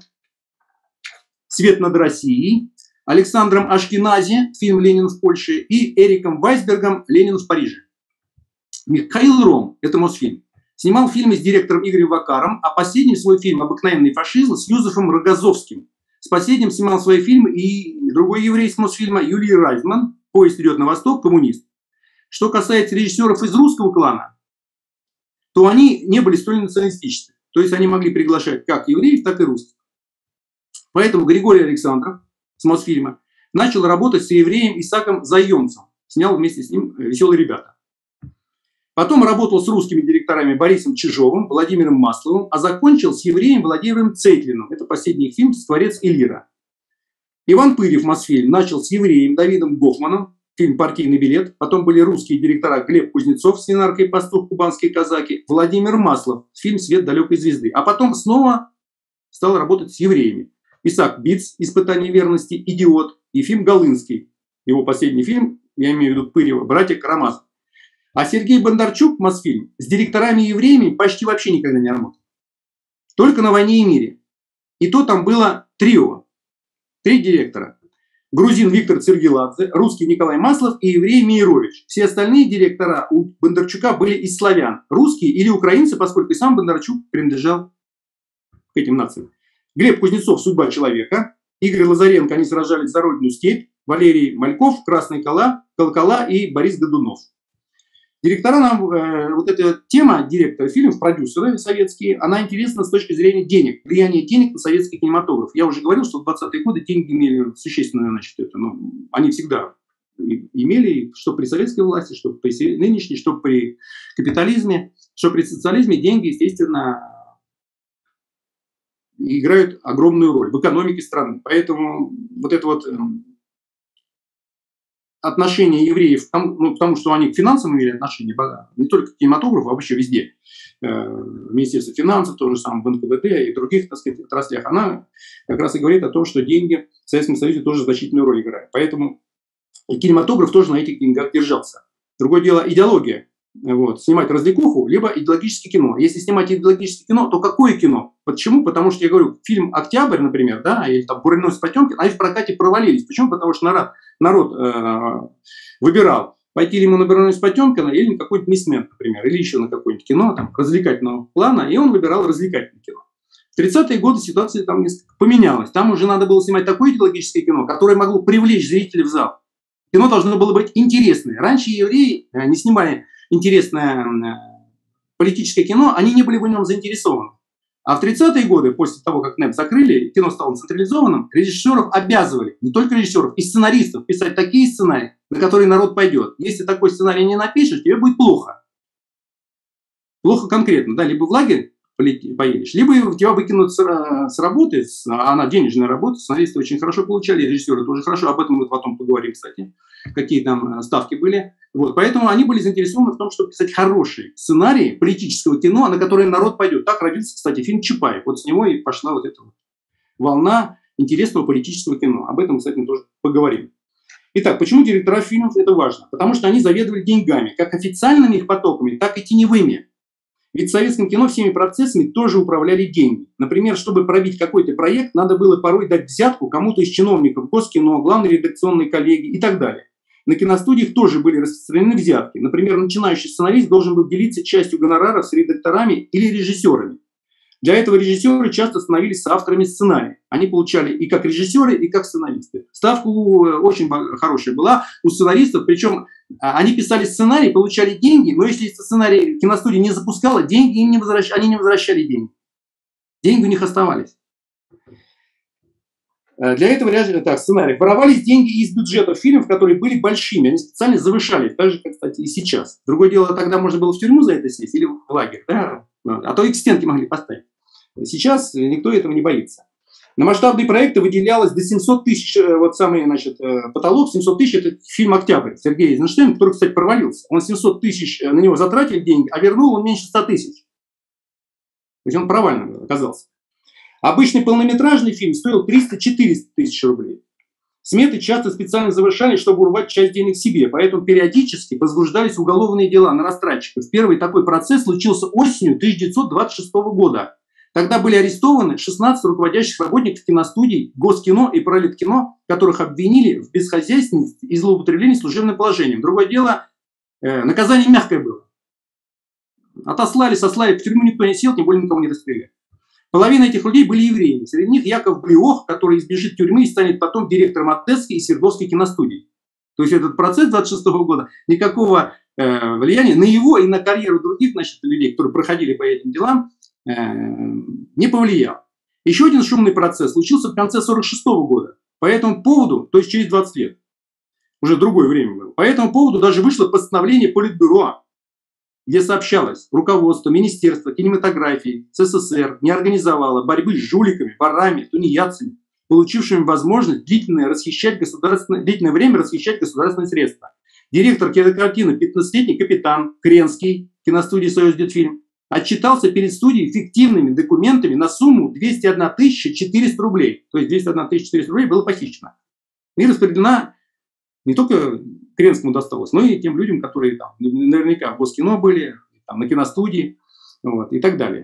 «Свет над Россией», Александром Ашкенази, фильм «Ленин в Польше», и Эриком Вайсбергом «Ленин в Париже». Михаил Ром, это Мосфильм, снимал фильмы с директором Игорем Вакаром, а последний свой фильм «Обыкновенный фашизм» с Юзефом Рогозовским. С последним снимал свои фильмы и другой еврей с Мосфильма Юлий Райзман, «Поезд идет на восток», коммунист. Что касается режиссеров из русского клана, то они не были столь националистическими. То есть они могли приглашать как евреев, так и русских. Поэтому Григорий Александров с Мосфильма начал работать с евреем Исаком Зайонцем. Снял вместе с ним «Веселые ребята». Потом работал с русскими директорами Борисом Чижовым, Владимиром Масловым, а закончил с евреем Владимиром Цейтлиным. Это последний фильм «Творец и лира». Иван Пырев, Мосфильм, начал с евреем Давидом Гофманом, фильм «Партийный билет». Потом были русские директора Глеб Кузнецов с «Свинаркой пастух», «Кубанские казаки», Владимир Маслов, фильм «Свет далекой звезды». А потом снова стал работать с евреями. Исаак Биц, «Испытание верности», «Идиот», Ефим Голынский. Его последний фильм, я имею в виду Пырева, «Братья Карамазовы». А Сергей Бондарчук, Мосфильм, с директорами-евреями почти вообще никогда не работал. Только на «Войне и мире». И то там было трио. 3 директора. Грузин Виктор Циргеладзе, русский Николай Маслов и еврей Мейрович. Все остальные директора у Бондарчука были из славян. Русские или украинцы, поскольку и сам Бондарчук принадлежал к этим нациям. Глеб Кузнецов «Судьба человека», Игорь Лазаренко «Они сражались за родину степь», Валерий Мальков «Красные колокола» и Борис Годунов. Директора нам, вот эта тема директора фильмов, продюсеры советские, она интересна с точки зрения денег, влияния денег на советский кинематограф. Я уже говорил, что в 20-е годы деньги имели существенное, значит, это, они всегда имели, что при советской власти, что при нынешней, что при капитализме, что при социализме деньги, естественно, играют огромную роль в экономике страны. Поэтому вот это вот отношение евреев к тому, что они к финансам имели отношение, не только к кинематографу, а вообще везде. Министерство финансов, то же самое в НКВД и других, так сказать, отраслях, она как раз и говорит о том, что деньги в Советском Союзе тоже значительную роль играют. Поэтому кинематограф тоже на этих деньгах держался. Другое дело идеология. Вот, снимать развлекуху, либо идеологическое кино. Если снимать идеологическое кино, то какое кино? Почему? Потому что, я говорю, фильм «Октябрь», например, да, или там «Буреносец Потемкин», они в прокате провалились. Почему? Потому что народ выбирал, пойти ли ему на «Буреносец Потемкина» или на какой-нибудь «Мисмен», например, или еще на какое-нибудь кино там, развлекательного плана, и он выбирал развлекательное кино. В 30-е годы ситуация там несколько поменялась. Там уже надо было снимать такое идеологическое кино, которое могло привлечь зрителей в зал. Кино должно было быть интересное. Раньше евреи не снимали интересное политическое кино, они не были в нем заинтересованы. А в 30-е годы, после того, как НЭП закрыли, кино стало централизованным, режиссеров обязывали, не только режиссеров, и сценаристов писать такие сценарии, на которые народ пойдет. Если такой сценарий не напишешь, тебе будет плохо. Плохо конкретно, да, либо в лагерь поедешь, либо тебя выкинут с работы, она денежная работа, сценаристы очень хорошо получали, режиссеры тоже хорошо, об этом мы потом поговорим, кстати, какие там ставки были. Вот, поэтому они были заинтересованы в том, чтобы писать хорошие сценарии политического кино, на которые народ пойдет. Так родился, кстати, фильм «Чапаев». Вот с него и пошла вот эта волна интересного политического кино. Об этом, кстати, мы тоже поговорим. Итак, почему директора фильмов это важно? Потому что они заведовали деньгами, как официальными их потоками, так и теневыми. Ведь в советском кино всеми процессами тоже управляли деньги. Например, чтобы пробить какой-то проект, надо было порой дать взятку кому-то из чиновников Госкино, главной редакционной коллегии и так далее. На киностудиях тоже были распространены взятки. Например, начинающий сценарист должен был делиться частью гонораров с редакторами или режиссерами. Для этого режиссеры часто становились соавторами сценария. Они получали и как режиссеры, и как сценаристы. Ставка очень хорошая была у сценаристов, причем они писали сценарий, получали деньги, но если сценарий киностудия не запускала, деньги им они не возвращали деньги. Деньги у них оставались. Для этого сценарий. Воровались деньги из бюджетов фильмов, которые были большими. Они специально завышали, так же, как, кстати, и сейчас. Другое дело, тогда можно было в тюрьму за это сесть или в лагерь. Да? А то и к стенке могли поставить. Сейчас никто этого не боится. На масштабные проекты выделялось до 700 тысяч, вот самый, значит, потолок, 700 тысяч, это фильм «Октябрь» Сергея Эйзенштейна, который, кстати, провалился. Он 700 тысяч на него затратил деньги, а вернул он меньше 100 тысяч. То есть он провальным оказался. Обычный полнометражный фильм стоил 300-400 тысяч рублей. Сметы часто специально завышали, чтобы урвать часть денег себе, поэтому периодически возбуждались уголовные дела на растратчиков. Первый такой процесс случился осенью 1926 года. Тогда были арестованы 16 руководящих работников киностудий, Госкино и Пролеткино, которых обвинили в бесхозяйственности и злоупотреблении служебным положением. Другое дело, наказание мягкое было. Отослали, сослали, в тюрьму никто не сел, тем более никого не расстреляли. Половина этих людей были евреями. Среди них Яков Блиох, который избежит тюрьмы и станет потом директором Одесской и Свердловской киностудий. То есть этот процесс 26 года никакого влияния на его и на карьеру других, значит, людей, которые проходили по этим делам, не повлиял. Еще один шумный процесс случился в конце 1946 года. По этому поводу, то есть через 20 лет, уже другое время было, по этому поводу даже вышло постановление Политбюро, где сообщалось, руководство Министерства кинематографии СССР не организовало борьбы с жуликами, ворами, тунеядцами, получившими возможность длительное время расхищать государственные средства. Директор кинокартины, 15-летний капитан Кренский, киностудии «Союздетфильм», отчитался перед студией фиктивными документами на сумму 201 400 рублей. То есть 201 400 рублей было похищено. И распределена не только Кренскому досталось, но и тем людям, которые там наверняка в Госкино были, там, на киностудии, вот, и так далее.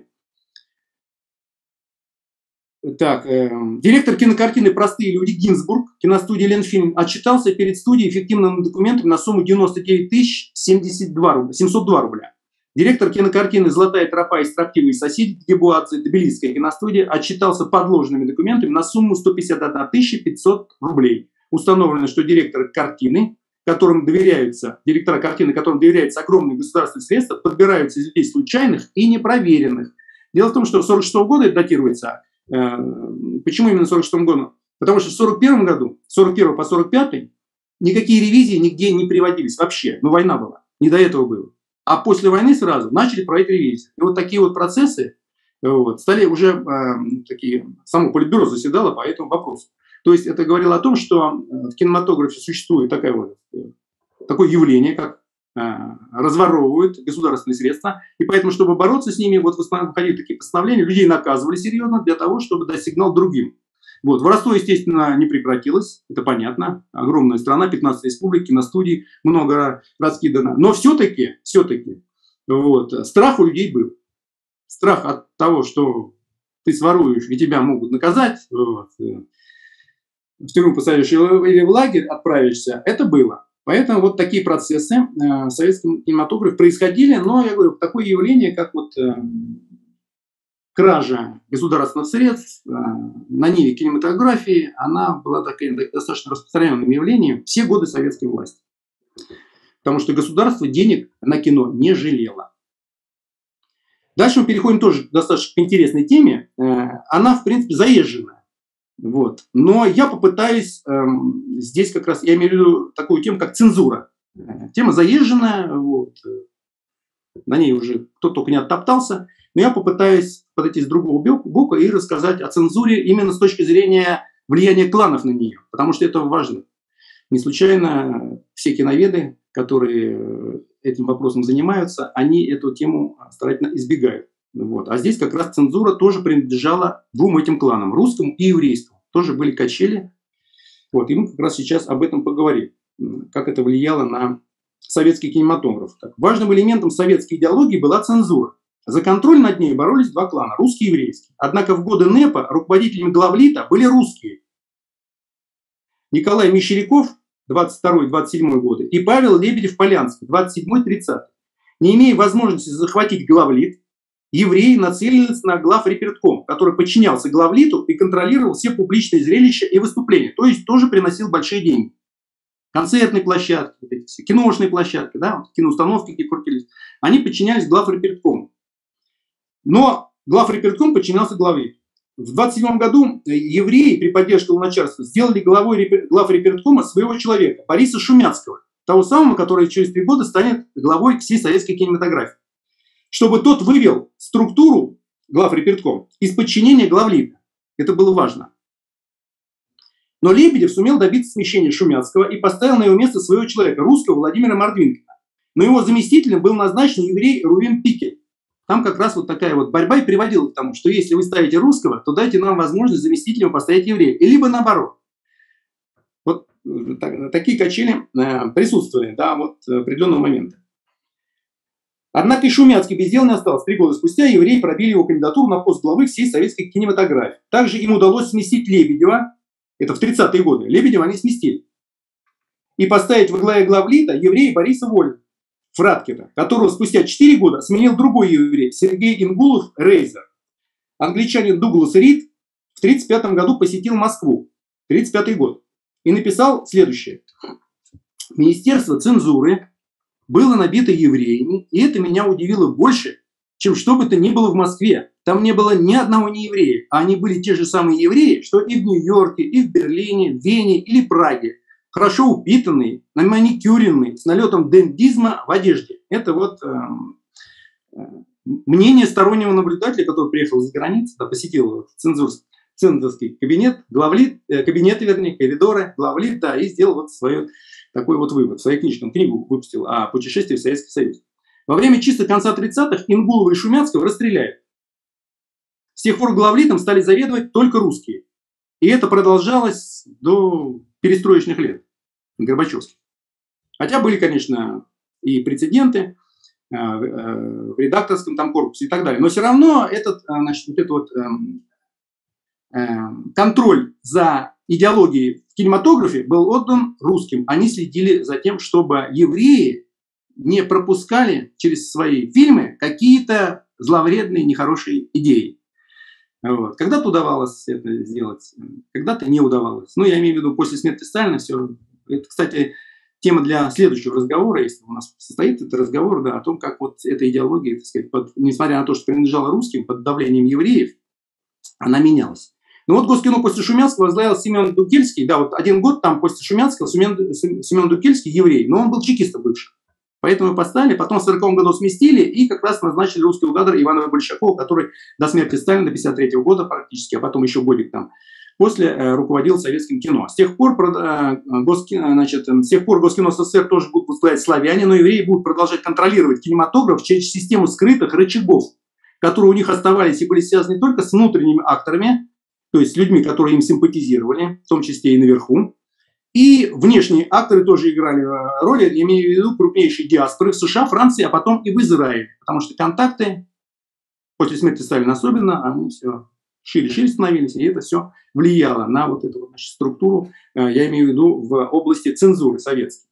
Так, директор кинокартины «Простые люди» Гинзбург, киностудии «Ленфильм», отчитался перед студией фиктивными документами на сумму 99 702 рубля. Директор кинокартины «Золотая тропа» и «Строптивые соседи» Гебуадзе, Тбилисская киностудия, отчитался подложными документами на сумму 151 500 рублей. Установлено, что директора картины, которым доверяются огромные государственные средства, подбираются из людей случайных и непроверенных. Дело в том, что 1946 года это датируется. Почему именно 1946 году? Потому что в 1941 году, с 1941 по 1945, никакие ревизии нигде не приводились вообще. Ну, война была. Не до этого было. А после войны сразу начали проводить ревизии. И вот такие вот процессы стали уже само Политбюро заседало по этому вопросу. То есть это говорило о том, что в кинематографе существует такое явление, как разворовывают государственные средства. И поэтому, чтобы бороться с ними, выходили такие постановления, людей наказывали серьезно для того, чтобы дать сигнал другим. Воровство, естественно, не прекратилось, это понятно. Огромная страна, 15 республик, киностудий, много раскидано. Но все-таки страх у людей был. Страх от того, что ты своруешь, и тебя могут наказать, в тюрьму посадишь или в лагерь отправишься, это было. Поэтому вот такие процессы в советском кинематографе происходили, но, я говорю, такое явление, как кража государственных средств на ниве кинематографии, она была достаточно распространенным явлением все годы советской власти. Потому что государство денег на кино не жалело. Дальше мы переходим тоже к достаточно интересной теме. Она, в принципе, заезженная. Но я попытаюсь здесь как раз, я имею в виду такую тему, как цензура. Тема заезженная, на ней уже кто только не оттоптался, но я попытаюсь подойти с другого бока и рассказать о цензуре именно с точки зрения влияния кланов на нее, потому что это важно. Не случайно все киноведы, которые этим вопросом занимаются, они эту тему старательно избегают. А здесь как раз цензура тоже принадлежала двум этим кланам, русскому и еврейскому. Тоже были качели. И мы как раз сейчас об этом поговорим, как это влияло на советский кинематограф. Важным элементом советской идеологии была цензура. За контроль над ней боролись два клана, русский и еврейский. Однако в годы НЭПа руководителями главлита были русские. Николай Мещеряков, 22-27 годы, и Павел Лебедев-Полянский, 27-30. Не имея возможности захватить главлит, евреи нацелились на главрепертком, который подчинялся главлиту и контролировал все публичные зрелища и выступления, то есть тоже приносил большие деньги. Концертные площадки, вот эти все, киношные площадки, да, киноустановки, где крутились, они подчинялись главреперткому. Но главрепертком подчинялся главлиту. В 27 году евреи при поддержке начальства сделали главой главреперткома своего человека, Бориса Шумяцкого, того самого, который через 3 года станет главой всей советской кинематографии. Чтобы тот вывел структуру главрепертком из подчинения главлита. Это было важно. Но Лебедев сумел добиться смещения Шумяцкого и поставил на его место своего человека, русского Владимира Мордвинкина. Но его заместителем был назначен еврей Рувим Пикель. Там как раз вот такая вот борьба и приводила к тому, что если вы ставите русского, то дайте нам возможность заместителем поставить еврея. И либо наоборот. Вот такие качели присутствовали, да, вот определенного момента. Однако и Шумяцкий без дела не остался. 3 года спустя евреи пробили его кандидатуру на пост главы всей советской кинематографии. Также им удалось сместить Лебедева, это в 30-е годы, Лебедева они сместили, и поставить во главе главлита еврея Бориса Фраткета, которого спустя 4 года сменил другой еврей, Сергей Ингулов-Рейзер. Англичанин Дуглас Рид в 1935 году посетил Москву, 1935 год, и написал следующее. Министерство цензуры было набито евреями, и это меня удивило больше, чем что бы то ни было в Москве. Там не было ни одного нееврея, а они были те же самые евреи, что и в Нью-Йорке, и в Берлине, Вене или Праге. Хорошо упитанные, наманикюренные, с налетом дендизма в одежде. Это вот мнение стороннего наблюдателя, который приехал из границы, да, посетил цензорский кабинет, коридоры, главлит, да, и сделал вот свой такой вот вывод. В своей книжке он книгу выпустил о путешествии в Советский Союз. Во время чисток конца 30-х Ингулова и Шумяцкого расстреляли. С тех пор главлитом стали заведовать только русские. И это продолжалось до перестроечных лет, горбачевских. Хотя были, конечно, и прецеденты в редакторском там корпусе и так далее. Но все равно этот, значит, контроль за идеологией в кинематографе был отдан русским. Они следили за тем, чтобы евреи не пропускали через свои фильмы какие-то зловредные, нехорошие идеи. Вот. Когда-то удавалось это сделать, когда-то не удавалось. Ну, я имею в виду, после смерти Сталина все. Это, кстати, тема для следующего разговора, если у нас состоит этот разговор, да, о том, как вот эта идеология, так сказать, несмотря на то, что принадлежала русским, под давлением евреев, она менялась. Ну вот Госкино после Шумяцкого возглавил Семен Дукельский, да, вот 1 год там после Шумяцкого Семен Дукельский еврей, но он был чекистом бывший. Поэтому поставили, потом в 1940 году сместили и как раз назначили русского кадра Ивана Большакова, который до смерти Сталина, до 1953 года практически, а потом еще годик там, после руководил советским кино. С тех пор Госкино СССР тоже будут возглавлять славяне, но евреи будут продолжать контролировать кинематограф через систему скрытых рычагов, которые у них оставались и были связаны не только с внутренними акторами, то есть с людьми, которые им симпатизировали, в том числе и наверху, и внешние акторы тоже играли роль, я имею в виду крупнейшие диаспоры в США, Франции, а потом и в Израиле. Потому что контакты, после смерти Сталина особенно, они все шире становились, и это все влияло на вот эту, значит, структуру, я имею в виду в области цензуры советской.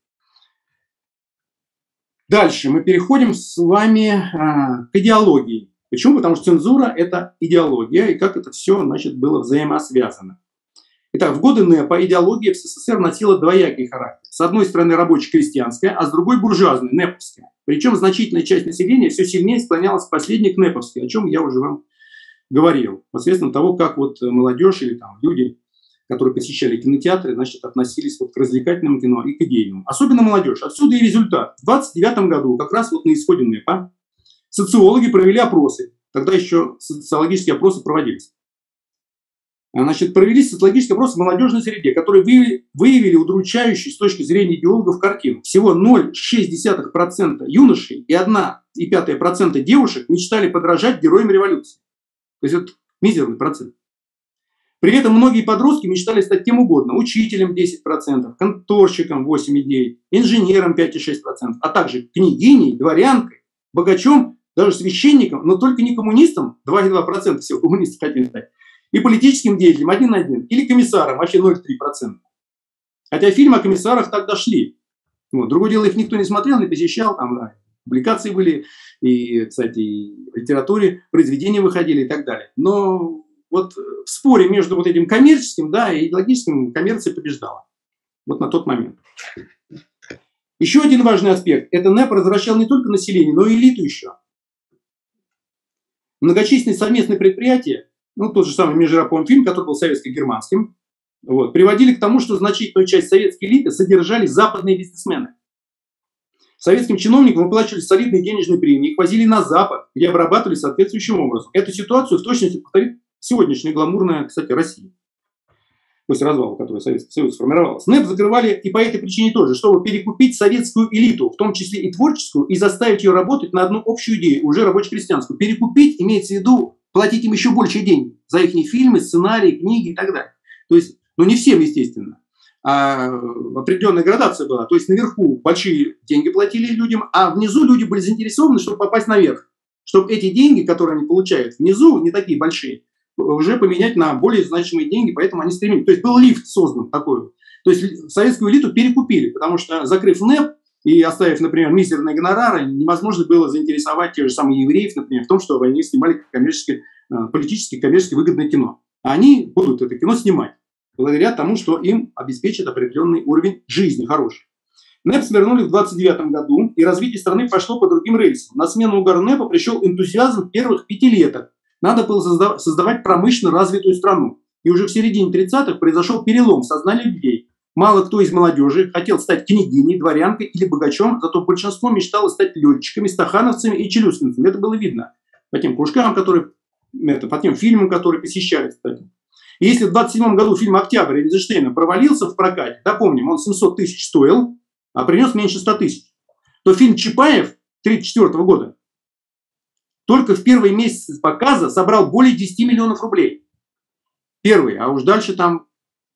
Дальше мы переходим с вами к идеологии. Почему? Потому что цензура – это идеология, и как это все, значит, было взаимосвязано. Итак, в годы НЭПа идеология в СССР носила двоякий характер. С одной стороны рабоче-крестьянская, а с другой буржуазная, НЭПовская. Причем значительная часть населения все сильнее склонялась к последней, к НЭПовской, о чем я уже вам говорил. Посредством того, как вот молодежь или там люди, которые посещали кинотеатры, значит, относились вот к развлекательному кино и к идейному. Особенно молодежь. Отсюда и результат. В 1929 году, как раз вот на исходе НЭПа, социологи провели опросы. Тогда еще социологические опросы проводились. Значит, провели социологический опрос в молодежной среде, которые выявили удручающую с точки зрения идеологов картину. Всего 0,6% юношей и 1,5% девушек мечтали подражать героям революции. То есть это мизерный процент. При этом многие подростки мечтали стать кем угодно. Учителем 10%, конторщиком 8,9%, инженером 5,6%, а также княгиней, дворянкой, богачом, даже священником, но только не коммунистом, 2,2% всего коммунистов хотели стать, и политическим деятелем 1,1%, или комиссаром, вообще 0,3%. Хотя фильмы о комиссарах так дошли. Вот. Другое дело, их никто не смотрел, не посещал, там, да, публикации были, и, кстати, и в литературе произведения выходили и так далее. Но вот в споре между вот этим коммерческим, да, и идеологическим коммерция побеждала. Вот на тот момент. Еще один важный аспект. Это НЭП развращал не только население, но и элиту еще. Многочисленные совместные предприятия, ну, тот же самый Межрапомфильм, который был советско-германским, вот, приводили к тому, что значительную часть советской элиты содержали западные бизнесмены. Советским чиновникам выплачивали солидные денежные премии, их возили на Запад, где обрабатывали соответствующим образом. Эту ситуацию в точности повторит сегодняшняя гламурная, кстати, Россия. После развала, который Советский Союз сформировался. НЭП закрывали и по этой причине тоже, чтобы перекупить советскую элиту, в том числе и творческую, и заставить ее работать на одну общую идею, уже рабоче-крестьянскую. Перекупить имеется в виду платить им еще больше денег за их фильмы, сценарии, книги и так далее. То есть, ну не всем, естественно, а определенная градация была. То есть наверху большие деньги платили людям, а внизу люди были заинтересованы, чтобы попасть наверх. Чтобы эти деньги, которые они получают внизу, не такие большие, уже поменять на более значимые деньги, поэтому они стремились. То есть был лифт создан такой. То есть советскую элиту перекупили, потому что, закрыв НЭП и оставив, например, мизерные гонорары, невозможно было заинтересовать тех же самых евреев, например, в том, что они снимали политически, коммерчески выгодное кино. А они будут это кино снимать благодаря тому, что им обеспечит определенный уровень жизни хороший. НЭП свернули в 1929 году, и развитие страны пошло по другим рельсам. На смену угару НЭПа пришел энтузиазм первых пятилеток. Надо было создавать промышленно развитую страну. И уже в середине 30-х произошел перелом в сознании людей. Мало кто из молодежи хотел стать княгиней, дворянкой или богачом, зато большинство мечтало стать летчиками, стахановцами и челюскинцами. Это было видно по тем кружкам, по тем фильмам, которые посещали, кстати. И если в 1927 году фильм «Октябрь» Эйзенштейна провалился в прокате, да, помним, он 700 тысяч стоил, а принес меньше 100 тысяч, то фильм «Чапаев» 1934 года только в первые месяцы показа собрал более 10 миллионов рублей. Первый, а уж дальше там...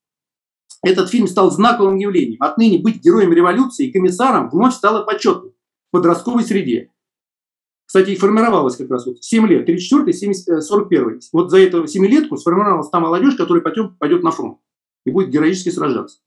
Этот фильм стал знаковым явлением. Отныне быть героем революции и комиссаром вновь стало почетно в подростковой среде. Кстати, и формировалась как раз вот 7 лет, 34-й, 41-й. Вот за эту 7-летку сформировалась та молодежь, которая потом пойдет на фронт и будет героически сражаться.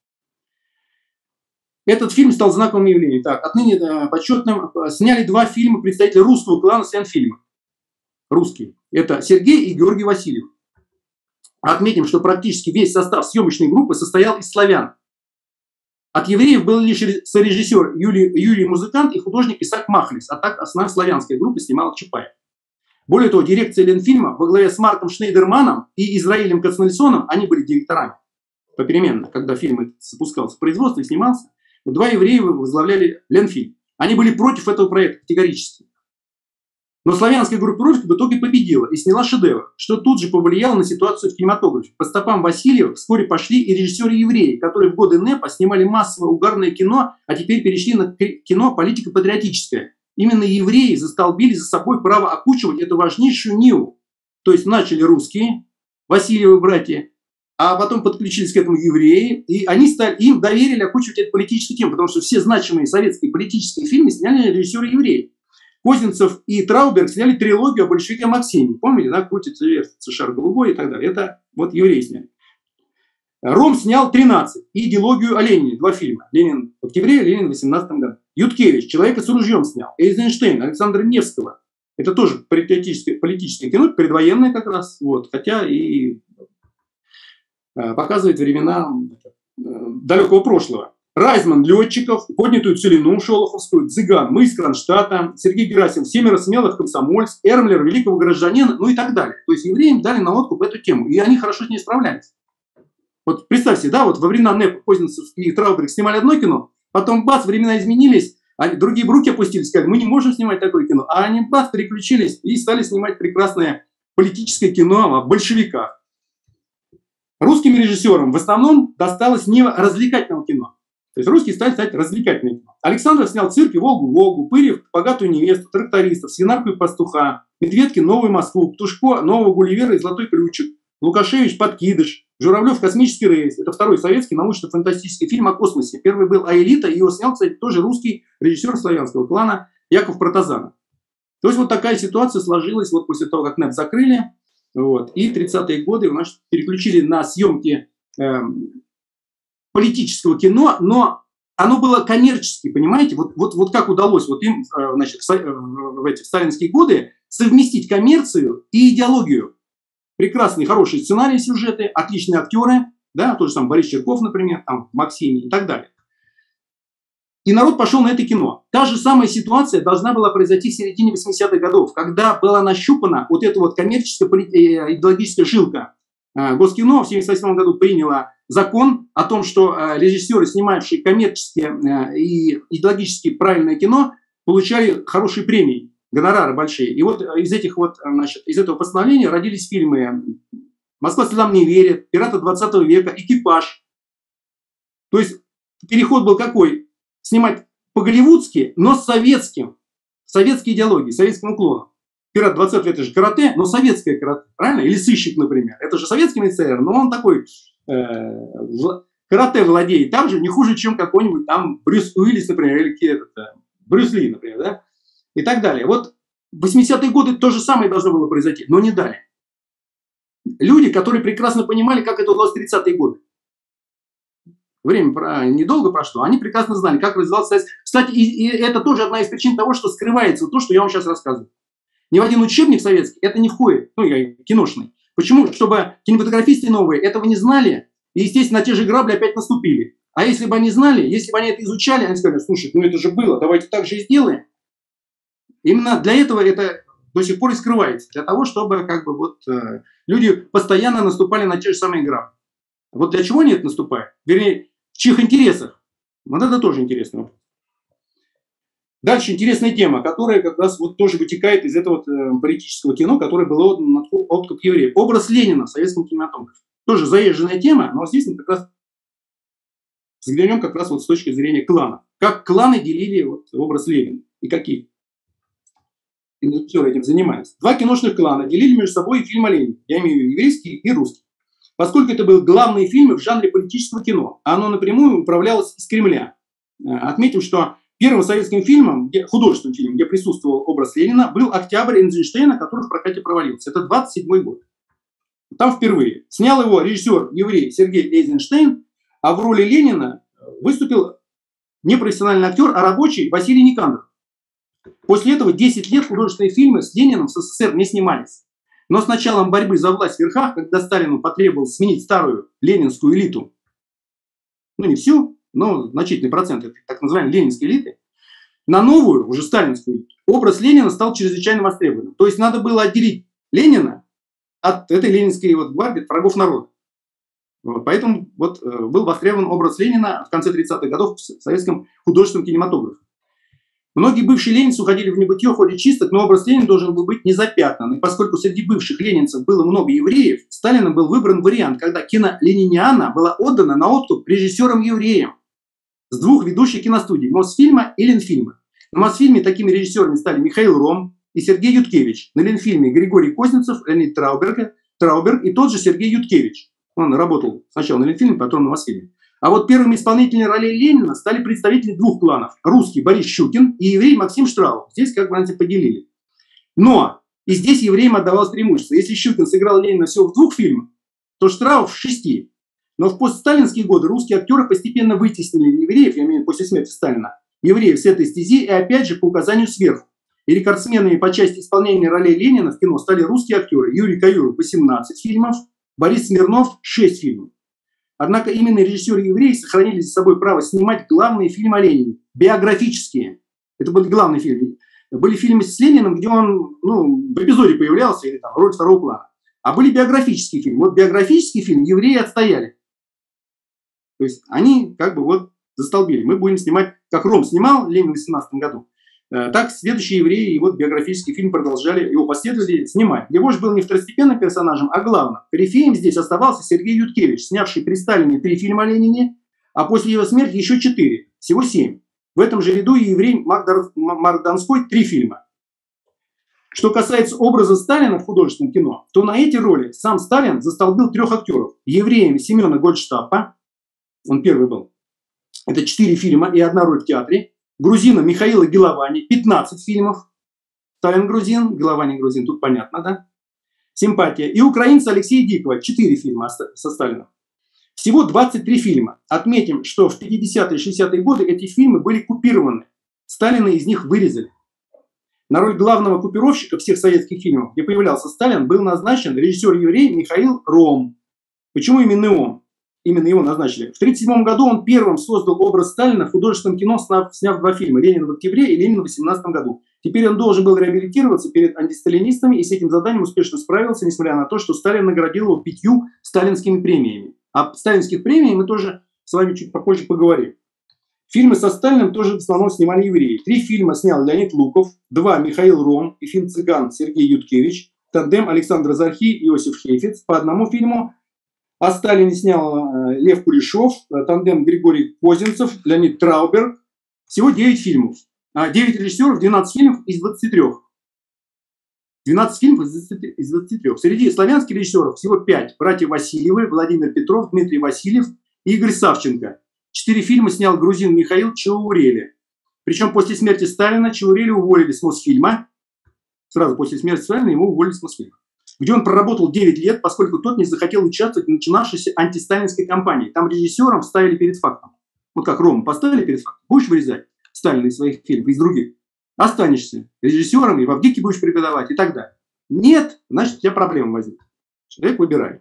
Этот фильм стал знаковым явлением. Так, отныне почетным сняли 2 фильма представителя русского клана Сленфильма. Русские. Это Сергей и Георгий Васильев. Отметим, что практически весь состав съемочной группы состоял из славян. От евреев был лишь сорежиссер Юрий Музыкант и художник Исаак Махлис, а так основная славянская группа снимала Чапаев. Более того, дирекция Ленфильма во главе с Марком Шнейдерманом и Израилем Кацнельсоном, они были директорами попеременно, когда фильм запускался в производство и снимался. 2 еврея возглавляли Ленфильм. Они были против этого проекта категорически. Но славянская группировка в итоге победила и сняла шедевр, что тут же повлияло на ситуацию в кинематографе. По стопам Васильева вскоре пошли и режиссеры-евреи, которые в годы НЭПа снимали массовое угарное кино, а теперь перешли на кино политико-патриотическое. Именно евреи застолбили за собой право окучивать эту важнейшую ниву. То есть начали русские, Васильевы братья, а потом подключились к этому евреи, и им доверили окучивать эту политическую тему, потому что все значимые советские политические фильмы сняли режиссеры-евреи. Козинцев и Трауберг сняли трилогию о большевике Максиме. Помните, да, крутится, вертится, шар голубой и так далее. Это вот евреи сняли. Ром снял 13 и идеологию о Ленине, 2 фильма. Ленин в октябре, Ленин в 18 году. Юткевич «Человека с ружьем» снял. Эйзенштейн, Александра Невского. Это тоже политическое кино, предвоенное как раз, вот, хотя и показывает времена далекого прошлого. Райзман летчиков, поднятую целину шолоховскую, Цыган, мы из Кронштадта, Сергей Герасимов, 7 смелых комсомольцев, Эрмлер, великого гражданина, ну и так далее. То есть евреям дали на откуп эту тему, и они хорошо с ней справлялись. Вот представьте, да, вот во времена НЭПа Козинцев и Трауберг снимали одно кино, потом бац, времена изменились, другие в руки опустились, сказали, мы не можем снимать такое кино, а они бац, переключились и стали снимать прекрасное политическое кино о большевиках. Русским режиссерам в основном досталось не развлекательного кино. То есть русские стали стать развлекательным кино. Александров снял «Цирк» и «Волгу-Волгу», Пырьев «Богатую невесту», «Трактористов», «Свинарку и пастуха», Медведкин «Новую Москву», Птушко «Нового Гулливера» и «Золотой ключик», Лукашевич «Подкидыш», Журавлев «Космический рейс». Это второй советский научно-фантастический фильм о космосе. Первый был «Аэлита», и его снял, кстати, тоже русский режиссер славянского клана Яков Протазанов. То есть вот такая ситуация сложилась вот после того, как НЭП закрыли. Вот, и 30-е годы у нас переключили на съемки политического кино, но оно было коммерчески, понимаете? Вот как удалось вот им, значит, в эти сталинские годы совместить коммерцию и идеологию. Прекрасные, хорошие сценарии, сюжеты, отличные актеры, да, тот же сам Борис Черков, например, там, Максимий и так далее. И народ пошел на это кино. Та же самая ситуация должна была произойти в середине 80-х годов, когда была нащупана вот эта вот коммерческая идеологическая жилка. Госкино в 1978 году приняло закон о том, что режиссеры, снимающие коммерческие и идеологически правильное кино, получали хорошие премии, гонорары большие. И вот из этих вот, значит, из этого постановления родились фильмы «Москва слезам не верит», «Пираты 20 века», «Экипаж». То есть переход был какой? Снимать по-голливудски, но с советской идеологией, советским уклоном. «Пират 20 это же карате, но советское карате, правильно? Или «Сыщик», например. Это же советский милиционер, но он такой карате владеет там же не хуже, чем какой-нибудь там Брюс Уиллис, например, или Брюс Ли, например, да? И так далее. Вот в 80-е годы то же самое должно было произойти, но не дали. Люди, которые прекрасно понимали, как это удалось в 30-е годы. Время недолго прошло, они прекрасно знали, как развивался Советский. Кстати, и это тоже одна из причин того, что скрывается то, что я вам сейчас рассказываю. Ни в один учебник советский это не входит, ну, я киношный. Почему? Чтобы кинематографисты новые этого не знали, и, естественно, на те же грабли опять наступили. А если бы они знали, если бы они это изучали, они сказали, слушай, ну это же было, давайте так же и сделаем. Именно для этого это до сих пор и скрывается. Для того, чтобы как бы вот люди постоянно наступали на те же самые грабли. Вот для чего они это наступают? Вернее, в чьих интересах? Вот это тоже интересно. Дальше интересная тема, которая как раз вот тоже вытекает из этого политического кино, которое было на откуп евреев. Образ Ленина в советском кинематографе. Тоже заезженная тема, но здесь мы как раз взглянем как раз вот с точки зрения кланов. Как кланы делили вот образ Ленина и какие режиссеры этим занимаются. Два киношных клана делили между собой фильм о Ленине. Я имею в виду еврейский и русский. Поскольку это были главные фильмы в жанре политического кино, оно напрямую управлялось из Кремля. Отметим, что первым советским фильмом, художественным фильмом, где присутствовал образ Ленина, был «Октябрь» Эйзенштейна, который в прокате провалился. Это 27-й год. Там впервые. Снял его режиссер-еврей Сергей Эйзенштейн, а в роли Ленина выступил не профессиональный актер, а рабочий Василий Никандров. После этого 10 лет художественные фильмы с Лениным в СССР не снимались. Но с началом борьбы за власть в верхах, когда Сталину потребовалось сменить старую ленинскую элиту, ну не всю, но значительный процент этой так называемой ленинской элиты, на новую, уже сталинскую элиту, образ Ленина стал чрезвычайно востребованным. То есть надо было отделить Ленина от этой ленинской вот гвардии врагов народа. Вот, поэтому вот, был востребован образ Ленина в конце 30-х годов в советском художественном кинематографе. Многие бывшие ленинцы уходили в небытие в ходе чисток, но образ Ленина должен был быть незапятнан. И поскольку среди бывших ленинцев было много евреев, Сталином был выбран вариант, когда кино «Лениниана» была отдана на откуп режиссерам-евреям с двух ведущих киностудий – Мосфильма и Ленфильма. На Мосфильме такими режиссерами стали Михаил Ром и Сергей Юткевич. На Ленфильме Григорий Козинцев, Леонид Трауберг и тот же Сергей Юткевич. Он работал сначала на Ленфильме, потом на Мосфильме. А вот первыми исполнителями ролей Ленина стали представители двух кланов. Русский Борис Щукин и еврей Максим Штраух. Здесь как бы они поделили. Но и здесь евреям отдавалось преимущество. Если Щукин сыграл Ленина всего в 2 фильмах, то Штраух в 6. Но в постсталинские годы русские актеры постепенно вытеснили евреев, я имею в виду после смерти Сталина, евреев с этой стези и опять же по указанию сверху. И рекордсменами по части исполнения ролей Ленина в кино стали русские актеры. Юрий Каюров 18 фильмов, Борис Смирнов 6 фильмов. Однако именно режиссеры-евреи сохранили за собой право снимать главные фильмы о Ленине, биографические. Это были главные фильмы. Были фильмы с Лениным, где он в эпизоде появлялся, или там роль второго плана. А были биографические фильмы. Вот биографический фильм евреи отстояли. То есть они как бы вот застолбили. Мы будем снимать, как Ром снимал Ленин в 18 году. Так следующие евреи его биографический фильм продолжали, его последователи снимать. Его же был не второстепенным персонажем, а главным. Корифеем здесь оставался Сергей Юткевич, снявший при Сталине 3 фильма о Ленине, а после его смерти еще 4, всего 7. В этом же ряду и еврей Марк Донской 3 фильма. Что касается образа Сталина в художественном кино, то на эти роли сам Сталин застолбил 3 актеров. Евреем Семена Гольдштапа, он первый был, это 4 фильма и 1 роль в театре. Грузина Михаила Геловани, 15 фильмов. Сталин грузин, Геловани грузин, тут понятно, да? Симпатия. И украинца Алексея Дикого, 4 фильма со Сталином. Всего 23 фильма. Отметим, что в 50-е и 60-е годы эти фильмы были купированы. Сталина из них вырезали. На роль главного купировщика всех советских фильмов, где появлялся Сталин, был назначен режиссер-еврей Михаил Ром. Почему именно он? Именно его назначили. В 1937 году он первым создал образ Сталина в художественном кино, сняв 2 фильма «Ленин в октябре» и «Ленин в 18 году». Теперь он должен был реабилитироваться перед антисталинистами и с этим заданием успешно справился, несмотря на то, что Сталин наградил его 5 сталинскими премиями. О сталинских премиях мы тоже с вами чуть попозже поговорим. Фильмы со Сталиным тоже в основном снимали евреи. 3 фильма снял Леонид Луков, 2 Михаил Ром и фильм «Цыган» Сергей Юткевич, тандем Александр Зархи и Иосиф Хейфец. По одному фильму о Сталине снял Лев Кулешов, тандем Григорий Козинцев, Леонид Траубер. Всего 9 фильмов. 9 режиссеров, 12 фильмов из 23. 12 фильмов из 23. Среди славянских режиссеров всего 5. Братья Васильевы, Владимир Петров, Дмитрий Васильев и Игорь Савченко. 4 фильма снял грузин Михаил Чаурели. Причем после смерти Сталина Чаурели уволили с Мосфильма. Сразу после смерти Сталина его уволили с Мосфильма, где он проработал 9 лет, поскольку тот не захотел участвовать в начинавшейся антисталинской кампании. Там режиссером ставили перед фактом. Вот как Рому поставили перед фактом. Будешь вырезать Сталина из своих фильмов, из других. Останешься режиссером и в Авгике будешь преподавать и так далее. Нет, значит, у тебя проблема возникнет. Человек выбирает.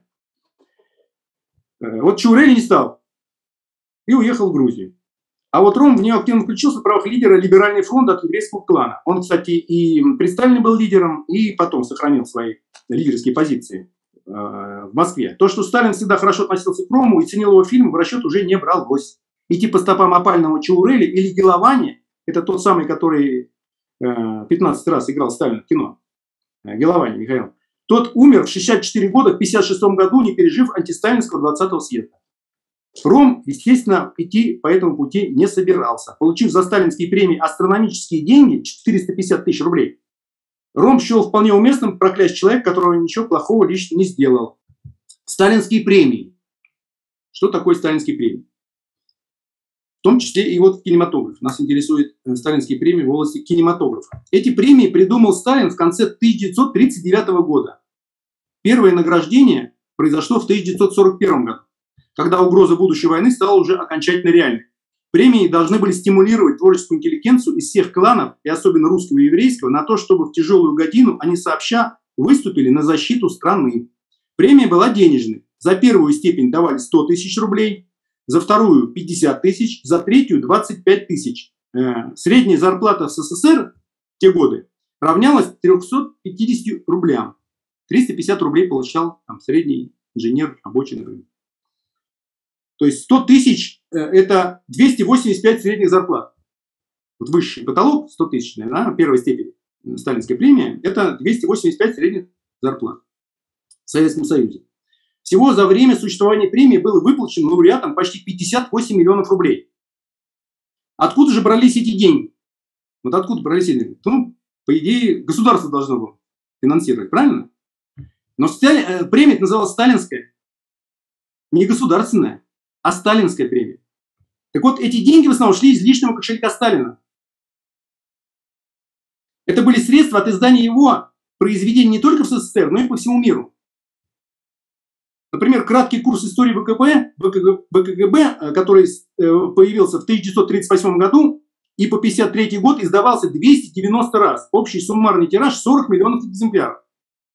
Вот Чаурели не стал и уехал в Грузию. А вот Ром в нее активно включился в правах лидера Либерального фронта от еврейского клана. Он, кстати, и при Сталине был лидером, и потом сохранил свои лидерские позиции в Москве. То, что Сталин всегда хорошо относился к Рому и ценил его фильм, в расчет уже не бралось. Идти по стопам опального Чаурели или Геловани, это тот самый, который 15 раз играл Сталина в кино, Геловани Михаил, тот умер в 64 года, в 1956 году, не пережив антисталинского 20-го съезда. Ром, естественно, идти по этому пути не собирался. Получив за сталинские премии астрономические деньги, 450 тысяч рублей, Ром счел вполне уместным проклясть человека, которого ничего плохого лично не сделал. Сталинские премии. Что такое сталинские премии? В том числе и вот кинематограф. Нас интересуют сталинские премии в области кинематографа. Эти премии придумал Сталин в конце 1939 года. Первое награждение произошло в 1941 году, когда угроза будущей войны стала уже окончательно реальной. Премии должны были стимулировать творческую интеллигенцию из всех кланов, и особенно русского и еврейского, на то, чтобы в тяжелую годину они сообща выступили на защиту страны. Премия была денежной. За первую степень давали 100 тысяч рублей, за вторую 50 тысяч, за третью 25 тысяч. Средняя зарплата в СССР в те годы равнялась 350 рублям. 350 рублей получал там, средний инженер рабочий, например. То есть 100 тысяч – это 285 средних зарплат. Вот высший потолок 100 тысяч, да, первой степени сталинской премии – это 285 средних зарплат в Советском Союзе. Всего за время существования премии было выплачено лауреатам почти 58 миллионов рублей. Откуда же брались эти деньги? Вот откуда брались эти деньги? Ну, по идее, государство должно было финансировать, правильно? Но премия называлась сталинская, не государственная, а сталинская премия. Так вот, эти деньги в основном шли из личного кошелька Сталина. Это были средства от издания его произведений не только в СССР, но и по всему миру. Например, краткий курс истории ВКГБ, который появился в 1938 году и по 1953 год издавался 290 раз. Общий суммарный тираж 40 миллионов экземпляров.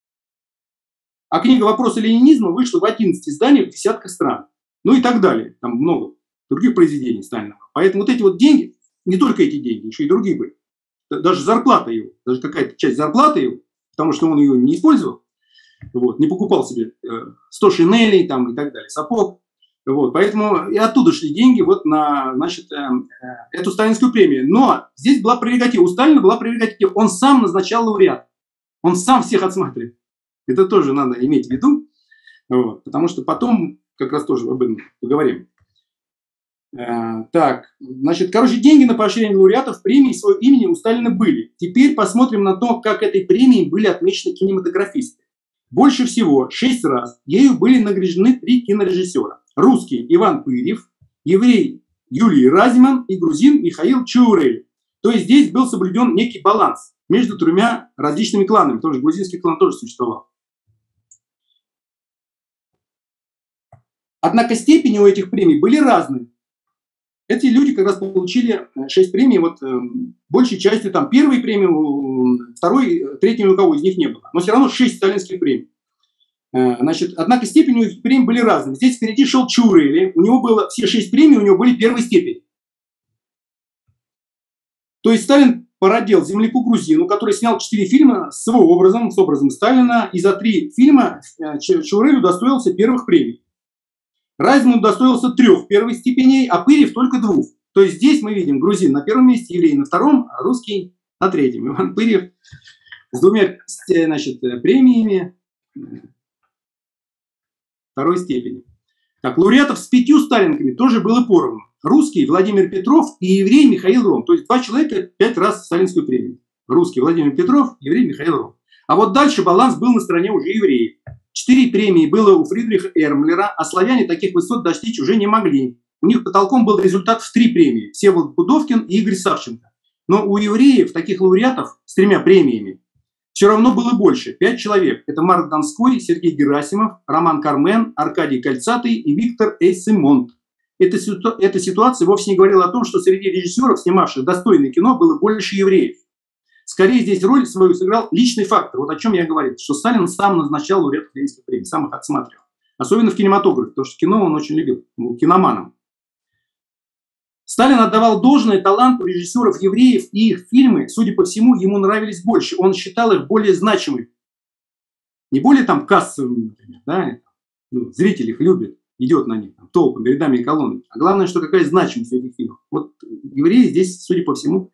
А книга «Вопросы ленинизма» вышла в 11 изданиях в десятках стран. Ну и так далее. Там много других произведений Сталина. Поэтому вот эти вот деньги, не только эти деньги, еще и другие были. Даже зарплата его, даже какая-то часть зарплаты его, потому что он ее не использовал, вот, не покупал себе 100 шинелей там, и так далее, сапог. Вот, поэтому и оттуда шли деньги вот на, значит, эту сталинскую премию. Но здесь была прерогатива. У Сталина была прерогатива. Он сам назначал лауреат. Он сам всех отсматривал. Это тоже надо иметь в виду. Вот, потому что потом как раз тоже об этом поговорим. Так, значит, короче, деньги на поощрение лауреатов премии своего имени у Сталина были. Теперь посмотрим на то, как этой премией были отмечены кинематографисты. Больше всего 6 раз ею были награждены 3 кинорежиссера. Русский Иван Пырьев, еврей Юлий Разиман и грузин Михаил Чаурели. То есть здесь был соблюден некий баланс между 3 различными кланами, потому что грузинский клан тоже существовал. Однако степени у этих премий были разные. Эти люди как раз получили 6 премий, вот большей частью там первой премии, второй, третьей ни у кого из них не было. Но все равно 6 сталинских премий. Значит, однако степени у этих премий были разные. Здесь впереди шел Чурели, у него было все 6 премий, у него были первой степени. То есть Сталин породил земляку грузину, который снял 4 фильма с его образом, с образом Сталина, и за 3 фильма Чурели удостоился первых премий. Райзман удостоился 3 первой степеней, а Пырьев только 2. То есть здесь мы видим грузин на первом месте, еврей на втором, а русский на третьем. Иван Пырьев с 2, значит, премиями второй степени. Так, лауреатов с 5 сталинками тоже было поровну. Русский Владимир Петров и еврей Михаил Ром. То есть 2 человека 5 раз сталинскую премию. Русский Владимир Петров, еврей Михаил Ром. А вот дальше баланс был на стороне уже евреев. 4 премии было у Фридриха Эрмлера, а славяне таких высот достичь уже не могли. У них потолком был результат в 3 премии. Всеволод Пудовкин и Игорь Савченко. Но у евреев таких лауреатов с 3 премиями все равно было больше. 5 человек. Это Марк Донской, Сергей Герасимов, Роман Кармен, Аркадий Кальцатый и Виктор Эйсемонт. Эта ситуация вовсе не говорила о том, что среди режиссеров, снимавших достойное кино, было больше евреев. Скорее здесь роль свою сыграл личный фактор. Вот о чем я говорил, что Сталин сам назначал лауреатов Ленинской премии, сам их отсматривал. Особенно в кинематографе, потому что кино он очень любил, был киноманом. Сталин отдавал должное таланту режиссеров-евреев, и их фильмы, судя по всему, ему нравились больше. Он считал их более значимыми. Не более там кассовыми, например, да? Зритель их любит, идет на них там, толпами, рядами и колоннами. А главное, что какая значимость этих фильмов. Вот евреи здесь, судя по всему,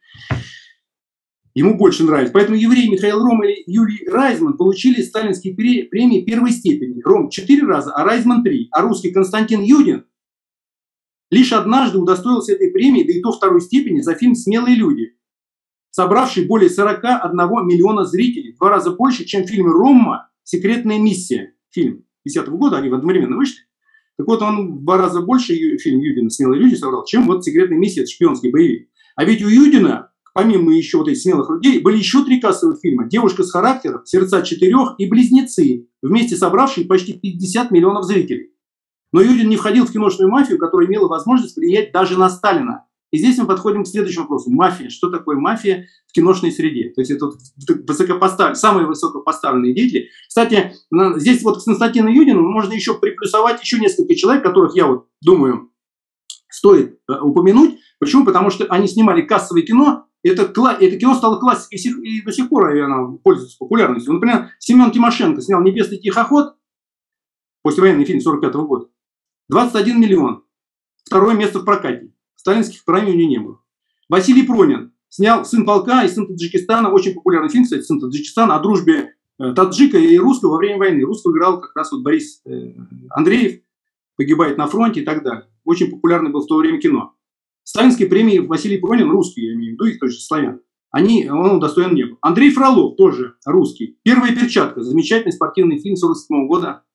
ему больше нравится. Поэтому еврей Михаил Ром и Юрий Райзман получили сталинские премии первой степени. Ром 4 раза, а Райзман 3. А русский Константин Юдин лишь однажды удостоился этой премии, да и то второй степени, за фильм «Смелые люди», собравший более 41 миллиона зрителей. В 2 раза больше, чем фильм Ромма «Секретная миссия». Фильм 50-го года, они одновременно вышли. Так вот, он в 2 раза больше, фильм Юдина «Смелые люди» собрал, чем вот «Секретная миссия», это шпионский боевик. А ведь у Юдина, помимо еще вот этих «Смелых людей», были еще 3 кассовых фильма: «Девушка с характером», «Сердца 4» и «Близнецы», вместе собравшие почти 50 миллионов зрителей. Но Юдин не входил в киношную мафию, которая имела возможность влиять даже на Сталина. И здесь мы подходим к следующему вопросу. Мафия. Что такое мафия в киношной среде? То есть это самые высокопоставленные деятели. Кстати, здесь вот к Константину Юдину можно еще приплюсовать еще несколько человек, которых я вот думаю стоит упомянуть. Почему? Потому что они снимали кассовое кино. Это кино стало классикой и до сих пор оно пользуется популярностью. Например, Семен Тимошенко снял «Небесный тихоход», послевоенный фильм 1945 года. 21 миллион. 2-е место в прокате. Сталинских премий у него не было. Василий Пронин снял «Сын полка» и «Сын Таджикистана». Очень популярный фильм, кстати, «Сын Таджикистана», о дружбе таджика и русского во время войны. Русского играл как раз вот Борис Андреев, погибает на фронте и так далее. Очень популярный был в то время кино. Сталинские премии Василий Пронин, русские, я имею в виду, их тоже славян, он удостоен не был. Андрей Фролов, тоже русский. «Первая перчатка», замечательный спортивный фильм 1947 года.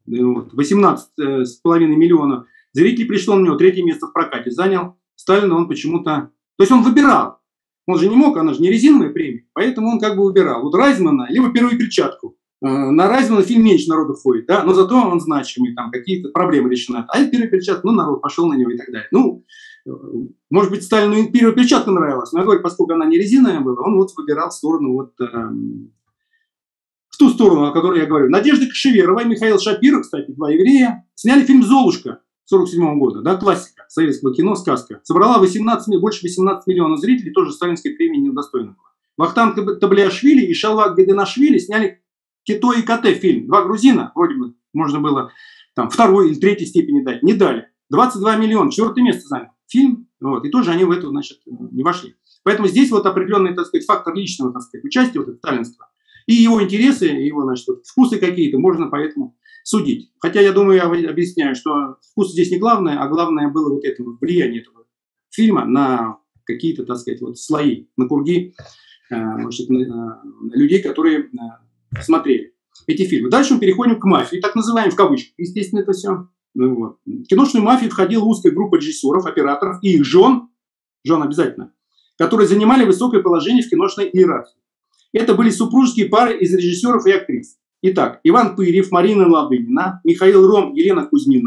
18,5 миллиона зрителей пришло на него, 3-е место в прокате занял. Сталина он почему-то... То есть он выбирал. Он же не мог, она же не резиновая премия. Поэтому он как бы выбирал. Вот Райзмана, либо «Первую перчатку». На Райзмана фильм меньше народу ходит, да? Но зато он значимый, там какие-то проблемы решены. А это «Первая перчатка», народ пошел на него и так далее. Может быть, Сталину и «Первая перчатка» нравилась. Но я говорю, поскольку она не резиновая была, он вот выбирал сторону вот... в ту сторону, о которой я говорю. Надежда Кашеверова и Михаил Шапиров, кстати, 2 еврея, сняли фильм «Золушка» 1947 года, да, классика советского кино, сказка. Собрала больше 18 миллионов зрителей, тоже сталинской премии не удостоена была. Вахтанг Таблиашвили и Шалвак Гаденашвили сняли «Кито и Коте» фильм. 2 грузина, вроде бы, можно было там 2-й или 3-й степени дать, не дали. 22 миллиона, 4-е место занял фильм, вот, и тоже они в эту, значит, не вошли. Поэтому здесь вот определенный, так сказать, фактор личного, так сказать, участия, вот это сталинства. И его интересы, его, значит, вкусы какие-то можно поэтому судить. Хотя, я думаю, я объясняю, что вкус здесь не главное, а главное было вот это влияние этого фильма на какие-то, так сказать, вот слои, на круги, значит, на людей, которые смотрели эти фильмы. Дальше мы переходим к мафии, так называемой в кавычках. Естественно, это все. Вот. В киношную мафию входила узкая группа режиссеров, операторов и их жен обязательно, которые занимали высокое положение в киношной иерархии. Это были супружеские пары из режиссеров и актрис. Итак, Иван Пырьев, Марина Ладынина, Михаил Ром, Елена Кузьмина,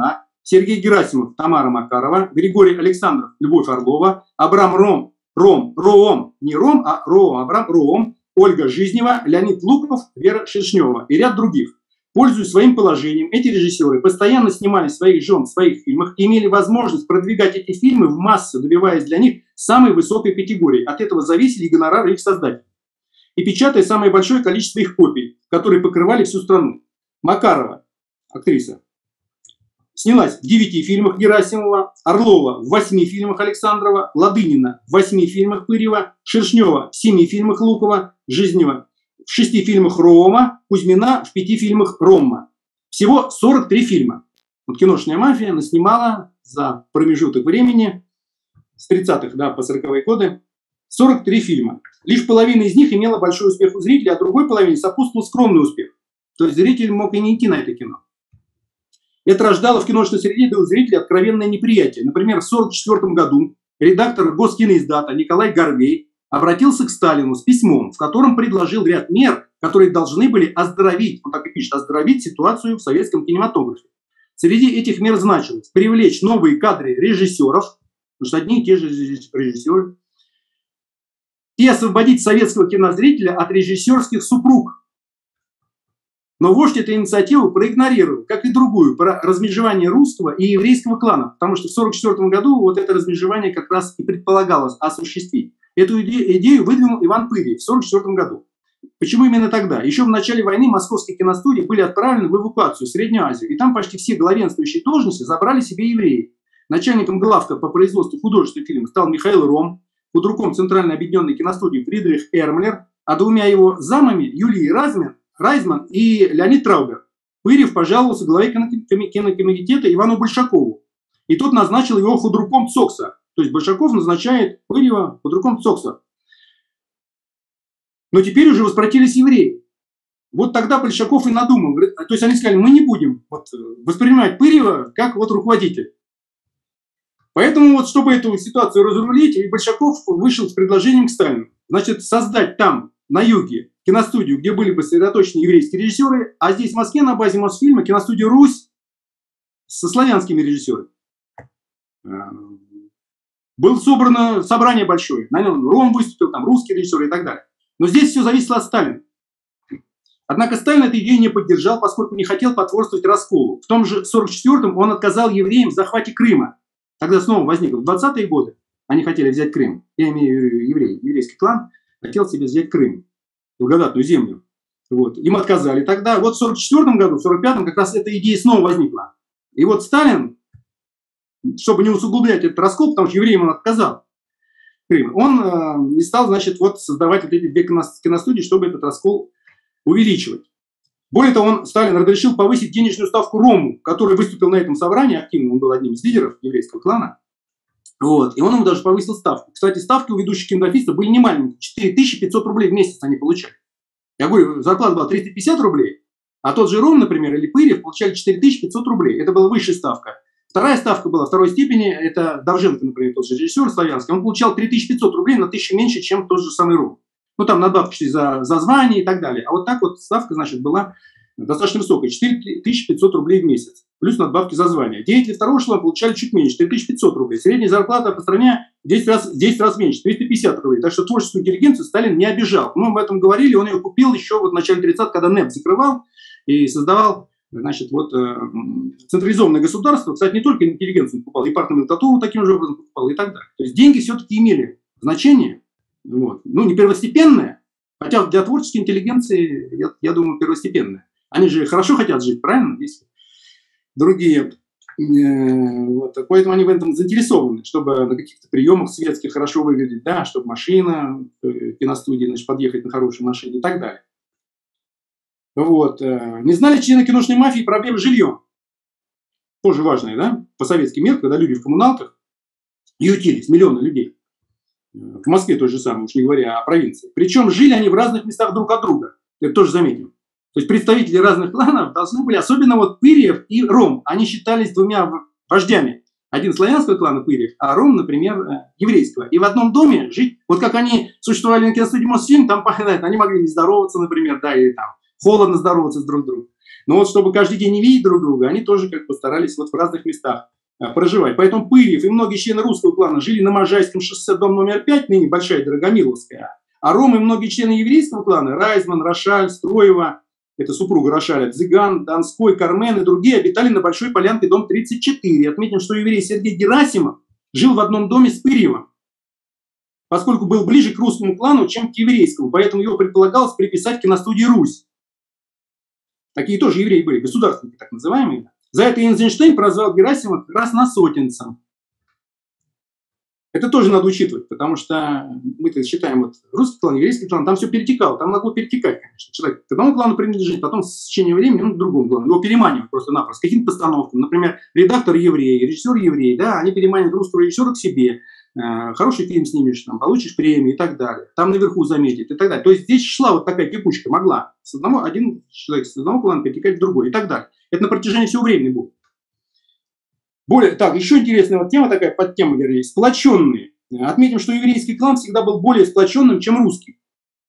Сергей Герасимов, Тамара Макарова, Григорий Александров, Любовь Орлова, Абрам Роом, не Ром, а Роом, Абрам Роом, Ольга Жизнева, Леонид Луков, Вера Шершнева и ряд других. Пользуясь своим положением, эти режиссеры постоянно снимали своих жен в своих фильмах и имели возможность продвигать эти фильмы в массу, добиваясь для них самой высокой категории. От этого зависели и гонорары их создателей. И печатая самое большое количество их копий, которые покрывали всю страну. Макарова, актриса, снялась в 9 фильмах Герасимова, Орлова в 8 фильмах Александрова, Ладынина в 8 фильмах Пырьева, Шершнева в 7 фильмах Лукова, Жизнева в 6 фильмах Роома, Кузьмина в 5 фильмах Ромма. Всего 43 фильма. Вот киношная мафия наснимала за промежуток времени с 30-х по 40-е годы 43 фильма. Лишь половина из них имела большой успех у зрителей, а другой половине сопутствовал скромный успех. То есть зритель мог и не идти на это кино. Это рождало в киношной среде у зрителей откровенное неприятие. Например, в 1944 году редактор Госкиноиздата Николай Горвей обратился к Сталину с письмом, в котором предложил ряд мер, которые должны были оздоровить, он так и пишет, оздоровить ситуацию в советском кинематографе. Среди этих мер значилось привлечь новые кадры режиссеров, потому что одни и те же режиссеры, и освободить советского кинозрителя от режиссерских супруг. Но вождь эту инициативу проигнорировал, как и другую, про размежевание русского и еврейского клана, потому что в 1944 году вот это размежевание как раз и предполагалось осуществить. Эту идею выдвинул Иван Пырьев в 1944 году. Почему именно тогда? Еще в начале войны московские киностудии были отправлены в эвакуацию в Среднюю Азию, и там почти все главенствующие должности забрали себе евреи. Начальником главка по производству художественных фильмов стал Михаил Ром, худруком Центральной объединенной киностудии Фридрих Эрмлер, а двумя его замами Юлией Райзман и Леонид Траубер. Пырьев пожаловался главе кинокомитета Ивану Большакову, и тот назначил его худруком ЦОКСа. То есть Большаков назначает Пырьева худруком ЦОКСа. Но теперь уже воспротивились евреи. Вот тогда Большаков и надумал. То есть они сказали, мы не будем воспринимать Пырьева как руководителя. Поэтому вот, чтобы эту ситуацию разрулить, Большаков вышел с предложением к Сталину. Значит, создать там, на юге, киностудию, где были бы сосредоточены еврейские режиссеры, а здесь в Москве на базе Мосфильма киностудию «Русь» со славянскими режиссерами. Было собрано собрание большое. На нем Ром выступил, там русские режиссеры и так далее. Но здесь все зависело от Сталина. Однако Сталин эту идею не поддержал, поскольку не хотел потворствовать расколу. В том же 1944-м он отказал евреям в захвате Крыма. Тогда снова возникло. В 20-е годы они хотели взять Крым. Я имею евреи, еврейский клан хотел себе взять Крым, благодатную землю. Вот. Им отказали тогда. Вот в 1944 году, в 1945 как раз эта идея снова возникла. И вот Сталин, чтобы не усугублять этот раскол, потому что евреям он отказал Крым, он не стал, значит, вот создавать вот эти 2 киностудии, чтобы этот раскол увеличивать. Более того, Сталин разрешил повысить денежную ставку Рому, который выступил на этом собрании активно, он был одним из лидеров еврейского клана. Вот. И он ему даже повысил ставку. Кстати, ставки у ведущих кинематографистов были не маленькие. 4500 рублей в месяц они получали. Я говорю, зарплата была 350 рублей, а тот же Ром, например, или Пырьев получали 4500 рублей. Это была высшая ставка. Вторая ставка была второй степени, это Довженко, например, тот же режиссер славянский, он получал 3500 рублей, на 1000 меньше, чем тот же самый Ром. Ну, там надбавки за звание и так далее. А вот так вот ставка, значит, была достаточно высокая, 4500 рублей в месяц, плюс надбавки за звание. Деятели второго эшелона получали чуть меньше, 3500 рублей. Средняя зарплата по стране 10 раз меньше, 350 рублей. Так что творческую интеллигенцию Сталин не обижал. Мы об этом говорили, он ее купил еще вот в начале 30-х, когда НЭП закрывал и создавал, значит, вот централизованное государство. Кстати, не только интеллигенцию покупал, и партию номенклатуру таким же образом покупал и так далее. То есть деньги все-таки имели значение, вот. Ну, не первостепенное, хотя для творческой интеллигенции, я думаю, первостепенное. Они же хорошо хотят жить, правильно? Если другие. Вот. Поэтому они в этом заинтересованы, чтобы на каких-то приемах светских хорошо выглядеть, да, чтобы машина в киностудии, значит, подъехать на хорошей машине и так далее. Вот. Не знали члены киношной мафии проблемы с жильем? Тоже важное, да? По советским меркам, когда люди в коммуналках ютились, миллионы людей. В Москве то же самое, уж не говоря о провинции. Причем жили они в разных местах друг от друга. Это тоже заметим. То есть представители разных кланов должны были, особенно вот Пырьев и Ром, они считались 2 вождями. Один славянского клана Пырьев, а Ром, например, еврейского. И в одном доме жить, вот как они существовали на киностудии Мосфильм, там, понятно, они могли не здороваться, например, да, или там холодно здороваться с друг другом. Но вот чтобы каждый день не видеть друг друга, они тоже как бы старались вот в разных местах проживать. Поэтому Пырьев и многие члены русского клана жили на Можайском шоссе, дом номер 5, ныне Большая Драгомиловская. А ромы и многие члены еврейского клана, Райзман, Рошаль, Строева, это супруга Рошаля, Цыган, Донской, Кармен и другие, обитали на Большой Полянке, дом 34. Отметим, что еврей Сергей Герасимов жил в одном доме с Пырьевым, поскольку был ближе к русскому клану, чем к еврейскому, поэтому его предполагалось приписать к киностудии «Русь». Такие тоже евреи были, государственники так называемые. За это Эйзенштейн прозвал Герасимова как раз насотенцем. Это тоже надо учитывать, потому что мы-то считаем, вот русский клан, еврейский клан, там все перетекало, там могло перетекать, конечно. Человек к одному клану принадлежит, потом с течением времени он к другому клану. Его переманивают просто-напросто, каким-то постановкам. Например, редактор еврей, режиссер еврей, да, они переманивают русского режиссера к себе. Хороший фильм снимешь, там, получишь премию и так далее. Там наверху заметят и так далее. То есть здесь шла вот такая кипучка, могла один человек с одного клана перетекать в другой и так далее. Это на протяжении всего времени будет. Так, еще интересная вот тема такая, подтема, вернее, сплоченные. Отметим, что еврейский клан всегда был более сплоченным, чем русский.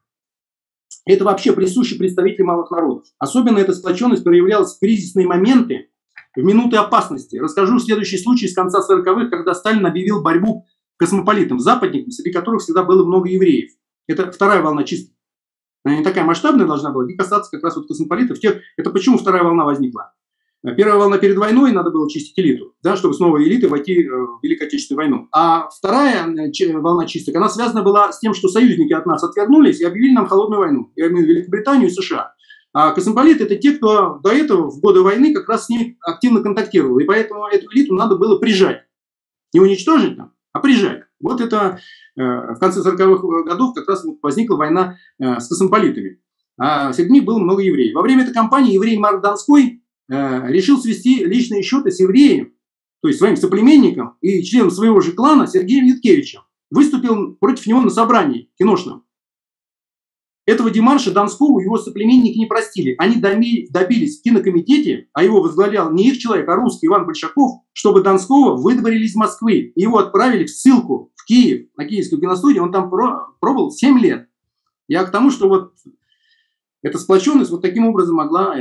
Это вообще присуще представителям малых народов. Особенно эта сплоченность проявлялась в кризисные моменты, в минуты опасности. Расскажу следующий случай с конца 40-х, когда Сталин объявил борьбу космополитам, западникам, среди которых всегда было много евреев. Это вторая волна чистки. Она не такая масштабная должна была, и касаться как раз вот космополитов. Это почему вторая волна возникла? Первая волна перед войной, надо было чистить элиту, да, чтобы с новой элиты войти в Великую Отечественную войну. А вторая волна чисток, она связана была с тем, что союзники от нас отвернулись и объявили нам холодную войну. Я имею в виду Великобританию и США. А космополиты – это те, кто до этого, в годы войны, как раз с ними активно контактировал. И поэтому эту элиту надо было прижать. Не уничтожить там, а прижать. Вот это в конце 40-х годов как раз возникла война с космополитами. А среди них было много евреев. Во время этой кампании еврей Марк Донской решил свести личные счеты с евреем, то есть своим соплеменником и членом своего же клана Сергеем Юткевичем. Выступил против него на собрании киношном. Этого демарша Донскому его соплеменники не простили. Они добились в кинокомитете, а его возглавлял не их человек, а русский Иван Большаков, чтобы Донского выдворили из Москвы. Его отправили в ссылку в Киев, на Киевскую киностудию. Он там пробыл 7 лет. Я к тому, что вот эта сплоченность вот таким образом могла...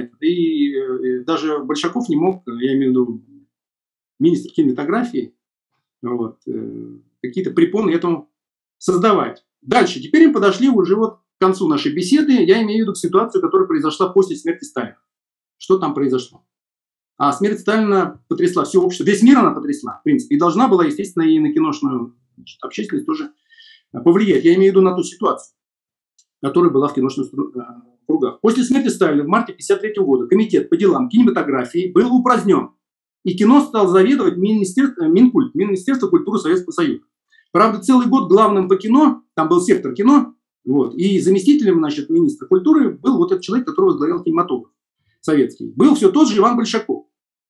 И даже Большаков не мог, я имею в виду министр кинематографии, вот, какие-то препоны этому создавать. Дальше. Теперь им подошли уже вот к концу нашей беседы. Я имею в виду ситуацию, которая произошла после смерти Сталина. Что там произошло? А смерть Сталина потрясла все общество. Весь мир она потрясла, в принципе. И должна была, естественно, и на киношную общественность тоже повлиять. Я имею в виду на ту ситуацию, которая была в киношных кругах. После смерти Сталина в марте 1953 года комитет по делам кинематографии был упразднен. И кино стал заведовать Министерство культуры Советского Союза. Правда, целый год главным по кино, там был сектор кино, вот, и заместителем, значит, министра культуры был вот этот человек, который возглавлял кинематограф советский. Был все тот же Иван Большаков.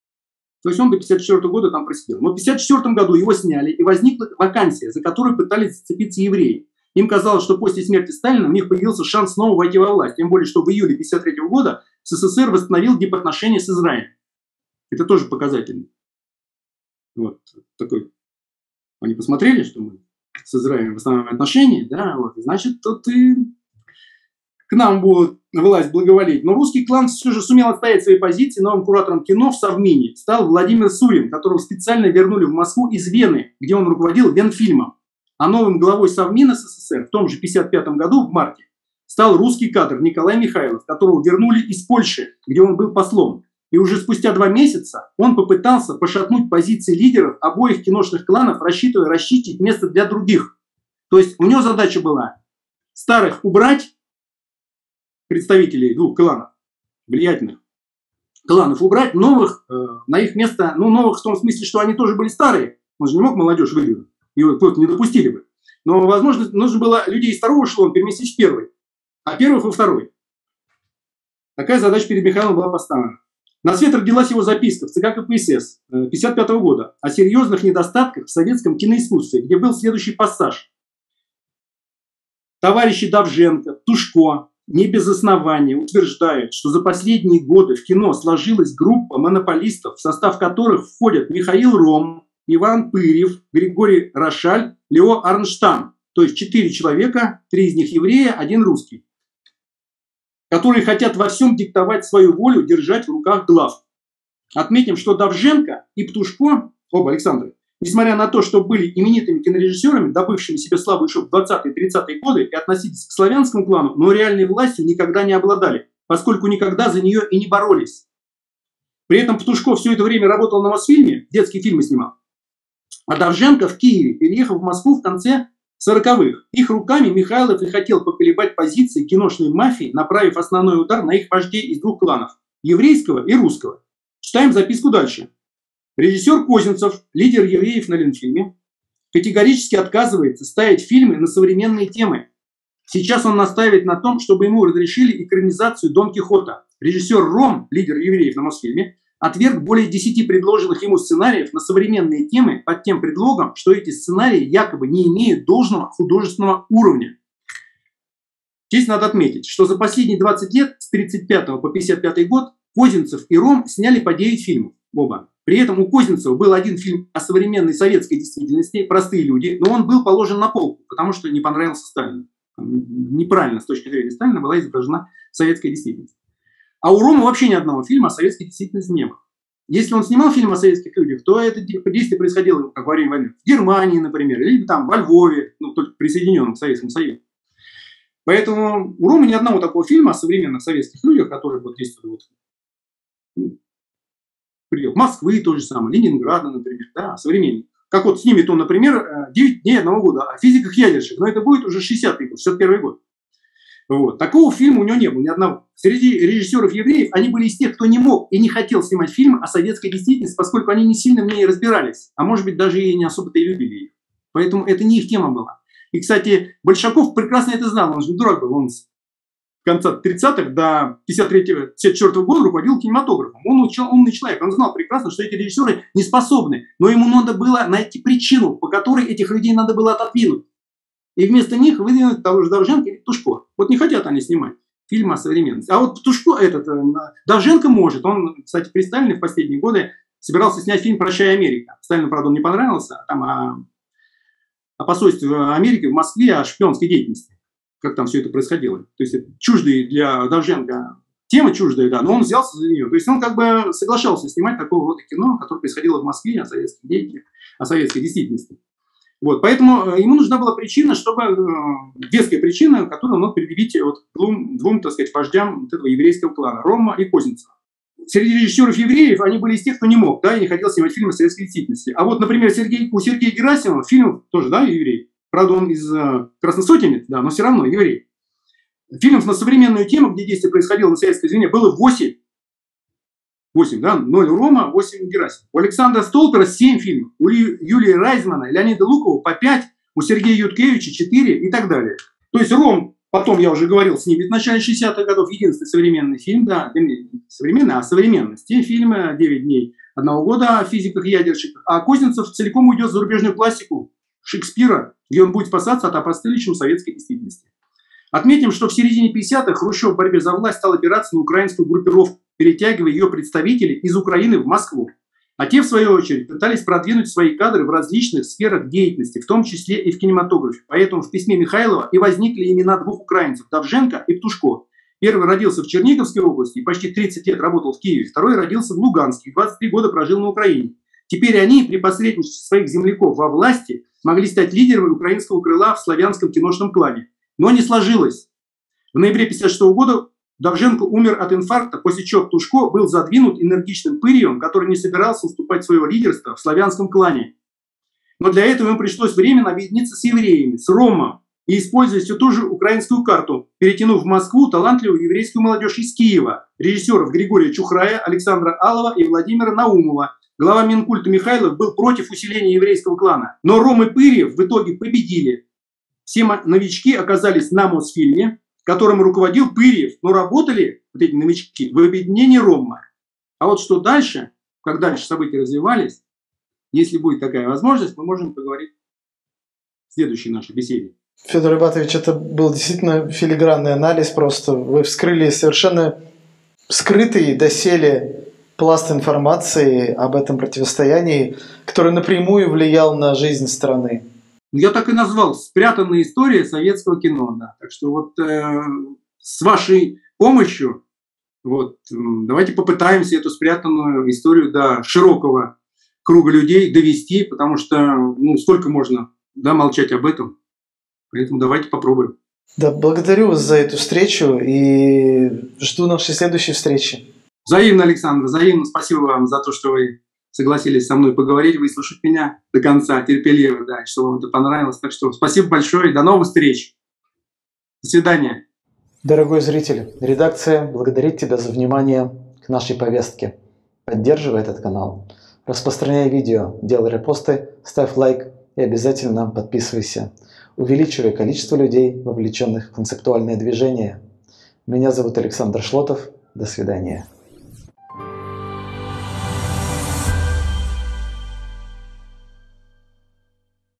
То есть он до 1954 года там просидел. Но в 1954 году его сняли, и возникла вакансия, за которую пытались зацепиться евреи. Им казалось, что после смерти Сталина у них появился шанс снова войти во власть. Тем более, что в июле 1953 года СССР восстановил дипотношения с Израилем. Это тоже показательно. Вот такой. Они посмотрели, что мы с Израилем восстанавливаем отношения, да, вот, значит, тут и к нам будет власть благоволить. Но русский клан все же сумел отстоять свои позиции. Новым куратором кино в Совмине стал Владимир Сурин, которого специально вернули в Москву из Вены, где он руководил Венфильмом. А новым главой Совмина СССР в том же 1955 году, в марте, стал русский кадр Николай Михайлов, которого вернули из Польши, где он был послом. И уже спустя 2 месяца он попытался пошатнуть позиции лидеров обоих киношных кланов, рассчитывая расчистить место для других. То есть у него задача была старых убрать, представителей 2 кланов, влиятельных кланов убрать, новых на их место, ну новых в том смысле, что они тоже были старые, он же не мог молодежь выдвинуть, его просто не допустили бы. Но, возможно, нужно было людей из 2-го эшелона переместить в 1-й, а 1-х во 2-й. Такая задача перед Михаилом была поставлена. На свет родилась его записка в ЦК КПСС 1955 года о серьезных недостатках в советском киноискусстве, где был следующий пассаж. Товарищи Довженко, Тушко не без основания утверждают, что за последние годы в кино сложилась группа монополистов, в состав которых входят Михаил Ром, Иван Пырьев, Григорий Рошаль, Лео Арнштам. То есть 4 человека, 3 из них евреи, 1 русский. которые хотят во всем диктовать свою волю, держать в руках глав. Отметим, что Довженко и Птушко, оба Александры, несмотря на то, что были именитыми кинорежиссерами, добывшими себе славу еще в 20-30-е годы и относились к славянскому клану, но реальной властью никогда не обладали, поскольку никогда за нее и не боролись. При этом Птушко все это время работал на Мосфильме, детские фильмы снимал, а Довженко в Киеве, переехав в Москву в конце 40-х. Их руками Михайлов и хотел поколебать позиции киношной мафии, направив основной удар на их вождей из двух кланов – еврейского и русского. Читаем записку дальше. Режиссер Козинцев, лидер евреев на Ленфильме, категорически отказывается ставить фильмы на современные темы. Сейчас он настаивает на том, чтобы ему разрешили экранизацию Дон Кихота. Режиссер Ром, лидер евреев на Мосфильме, отверг более 10 предложенных ему сценариев на современные темы под тем предлогом, что эти сценарии якобы не имеют должного художественного уровня. Здесь надо отметить, что за последние 20 лет, с 1935 по 1955 год, Козинцев и Ром сняли по 9 фильмов, оба. При этом у Козинцева был один фильм о современной советской действительности «Простые люди», но он был положен на полку, потому что не понравился Сталину. Неправильно с точки зрения Сталина была изображена советская действительность. А у Рома вообще ни одного фильма о советской действительности не было. Если он снимал фильм о советских людях, то это действие происходило, как во время войны, в Германии, например, или там во Львове, ну, только присоединенном к Советскому Союзу. Поэтому у Ромы ни одного такого фильма о современных советских людях, которые вот действуют в пределах Москвы, то же самое, Ленинграда, например, да, современник. Как вот снимет он, например, 9 дней одного года о физиках-ядерщиках, но это будет уже 60-й год, 61-й год. Вот. Такого фильма у него не было, ни одного. Среди режиссеров-евреев они были из тех, кто не мог и не хотел снимать фильм о советской действительности, поскольку они не сильно в ней разбирались, а может быть даже и не особо-то и любили ее. Поэтому это не их тема была. И, кстати, Большаков прекрасно это знал, он же не дурак был, он с конца 30-х до 53-54 года руководил кинематографом. Он умный человек, он знал прекрасно, что эти режиссеры не способны, но ему надо было найти причину, по которой этих людей надо было отодвинуть. И вместо них выдвинуть того же Довженко или Птушко. Вот не хотят они снимать фильмы о современности. А вот Птушко, Довженко может. Он, кстати, при Сталине в последние годы собирался снять фильм «Прощай, Америка». Сталину, правда, он не понравился. Там о посольстве Америки в Москве, о шпионской деятельности. Как там все это происходило. То есть чуждые для Довженко тема чуждая, да, но он взялся за нее. То есть он как бы соглашался снимать такого рода кино, которое происходило в Москве, о советских деятелях, о советской действительности. Вот, поэтому ему нужна была причина, чтобы веская причина, которую он мог предъявить вот двум, так сказать, вождям вот этого еврейского клана, Рома и Козинцева. Среди режиссеров евреев они были из тех, кто не мог, да, и не хотел снимать фильмы о советской действительности. А вот, например, у Сергея Герасимова фильм тоже, да, еврей. Правда, он из красносотенец, да, но все равно еврей. Фильмов на современную тему, где действие происходило на советской земле, было 8. 8, да? 0 у Рома, 8 у Герасимова. У Александра Столпера 7 фильмов. У Юлии Райзмана, Леонида Лукова по 5, у Сергея Юткевича 4 и так далее. То есть Ром, потом, я уже говорил, снимет в начале 60-х годов единственный современный фильм, да, не современный, а современности. Фильмы «9 дней одного года» о физиках и ядерщиках. А Козинцев целиком уйдет в зарубежную классику Шекспира, где он будет спасаться от опостылищем советской действительности. Отметим, что в середине 50-х Хрущев в борьбе за власть стал опираться на украинскую группировку, перетягивая ее представителей из Украины в Москву. А те, в свою очередь, пытались продвинуть свои кадры в различных сферах деятельности, в том числе и в кинематографе. Поэтому в письме Михайлова и возникли имена двух украинцев – Довженко и Птушко. Первый родился в Черниговской области и почти 30 лет работал в Киеве. Второй родился в Луганске и 23 года прожил на Украине. Теперь они, при посредничестве своих земляков во власти, могли стать лидерами украинского крыла в славянском киношном клане. Но не сложилось. В ноябре 1956 года Довженко умер от инфаркта, после чего Птушко был задвинут энергичным Пырьевым, который не собирался уступать своего лидерства в славянском клане. Но для этого ему пришлось временно объединиться с евреями, с Ромом, и использовать всю ту же украинскую карту, перетянув в Москву талантливую еврейскую молодежь из Киева, режиссеров Григория Чухрая, Александра Алова и Владимира Наумова. Глава Минкульта Михайлов был против усиления еврейского клана. Но Ром и Пырьев в итоге победили. Все новички оказались на Мосфильме, которым руководил Пырьев, но работали вот эти новички в объединении Рома. А вот что дальше, как дальше события развивались, если будет такая возможность, мы можем поговорить в следующей нашей беседе. Федор Ибатович, это был действительно филигранный анализ просто. Вы вскрыли совершенно скрытый доселе пласт информации об этом противостоянии, который напрямую влиял на жизнь страны. Я так и назвал «Спрятанная история советского кино». Да. Так что вот с вашей помощью. Вот, давайте попытаемся эту спрятанную историю до широкого круга людей довести, потому что сколько можно молчать об этом. Поэтому давайте попробуем. Да, благодарю вас за эту встречу и жду нашей следующей встречи. Взаимно, Александр, взаимно. Спасибо вам за то, что вы согласились со мной поговорить, выслушать меня до конца, терпеливо, да, что вам это понравилось. Так что спасибо большое и до новых встреч. До свидания. Дорогой зритель, редакция благодарит тебя за внимание к нашей повестке. Поддерживай этот канал, распространяй видео, делай репосты, ставь лайк и обязательно подписывайся. Увеличивай количество людей, вовлеченных в концептуальное движение. Меня зовут Александр Шлотов. До свидания.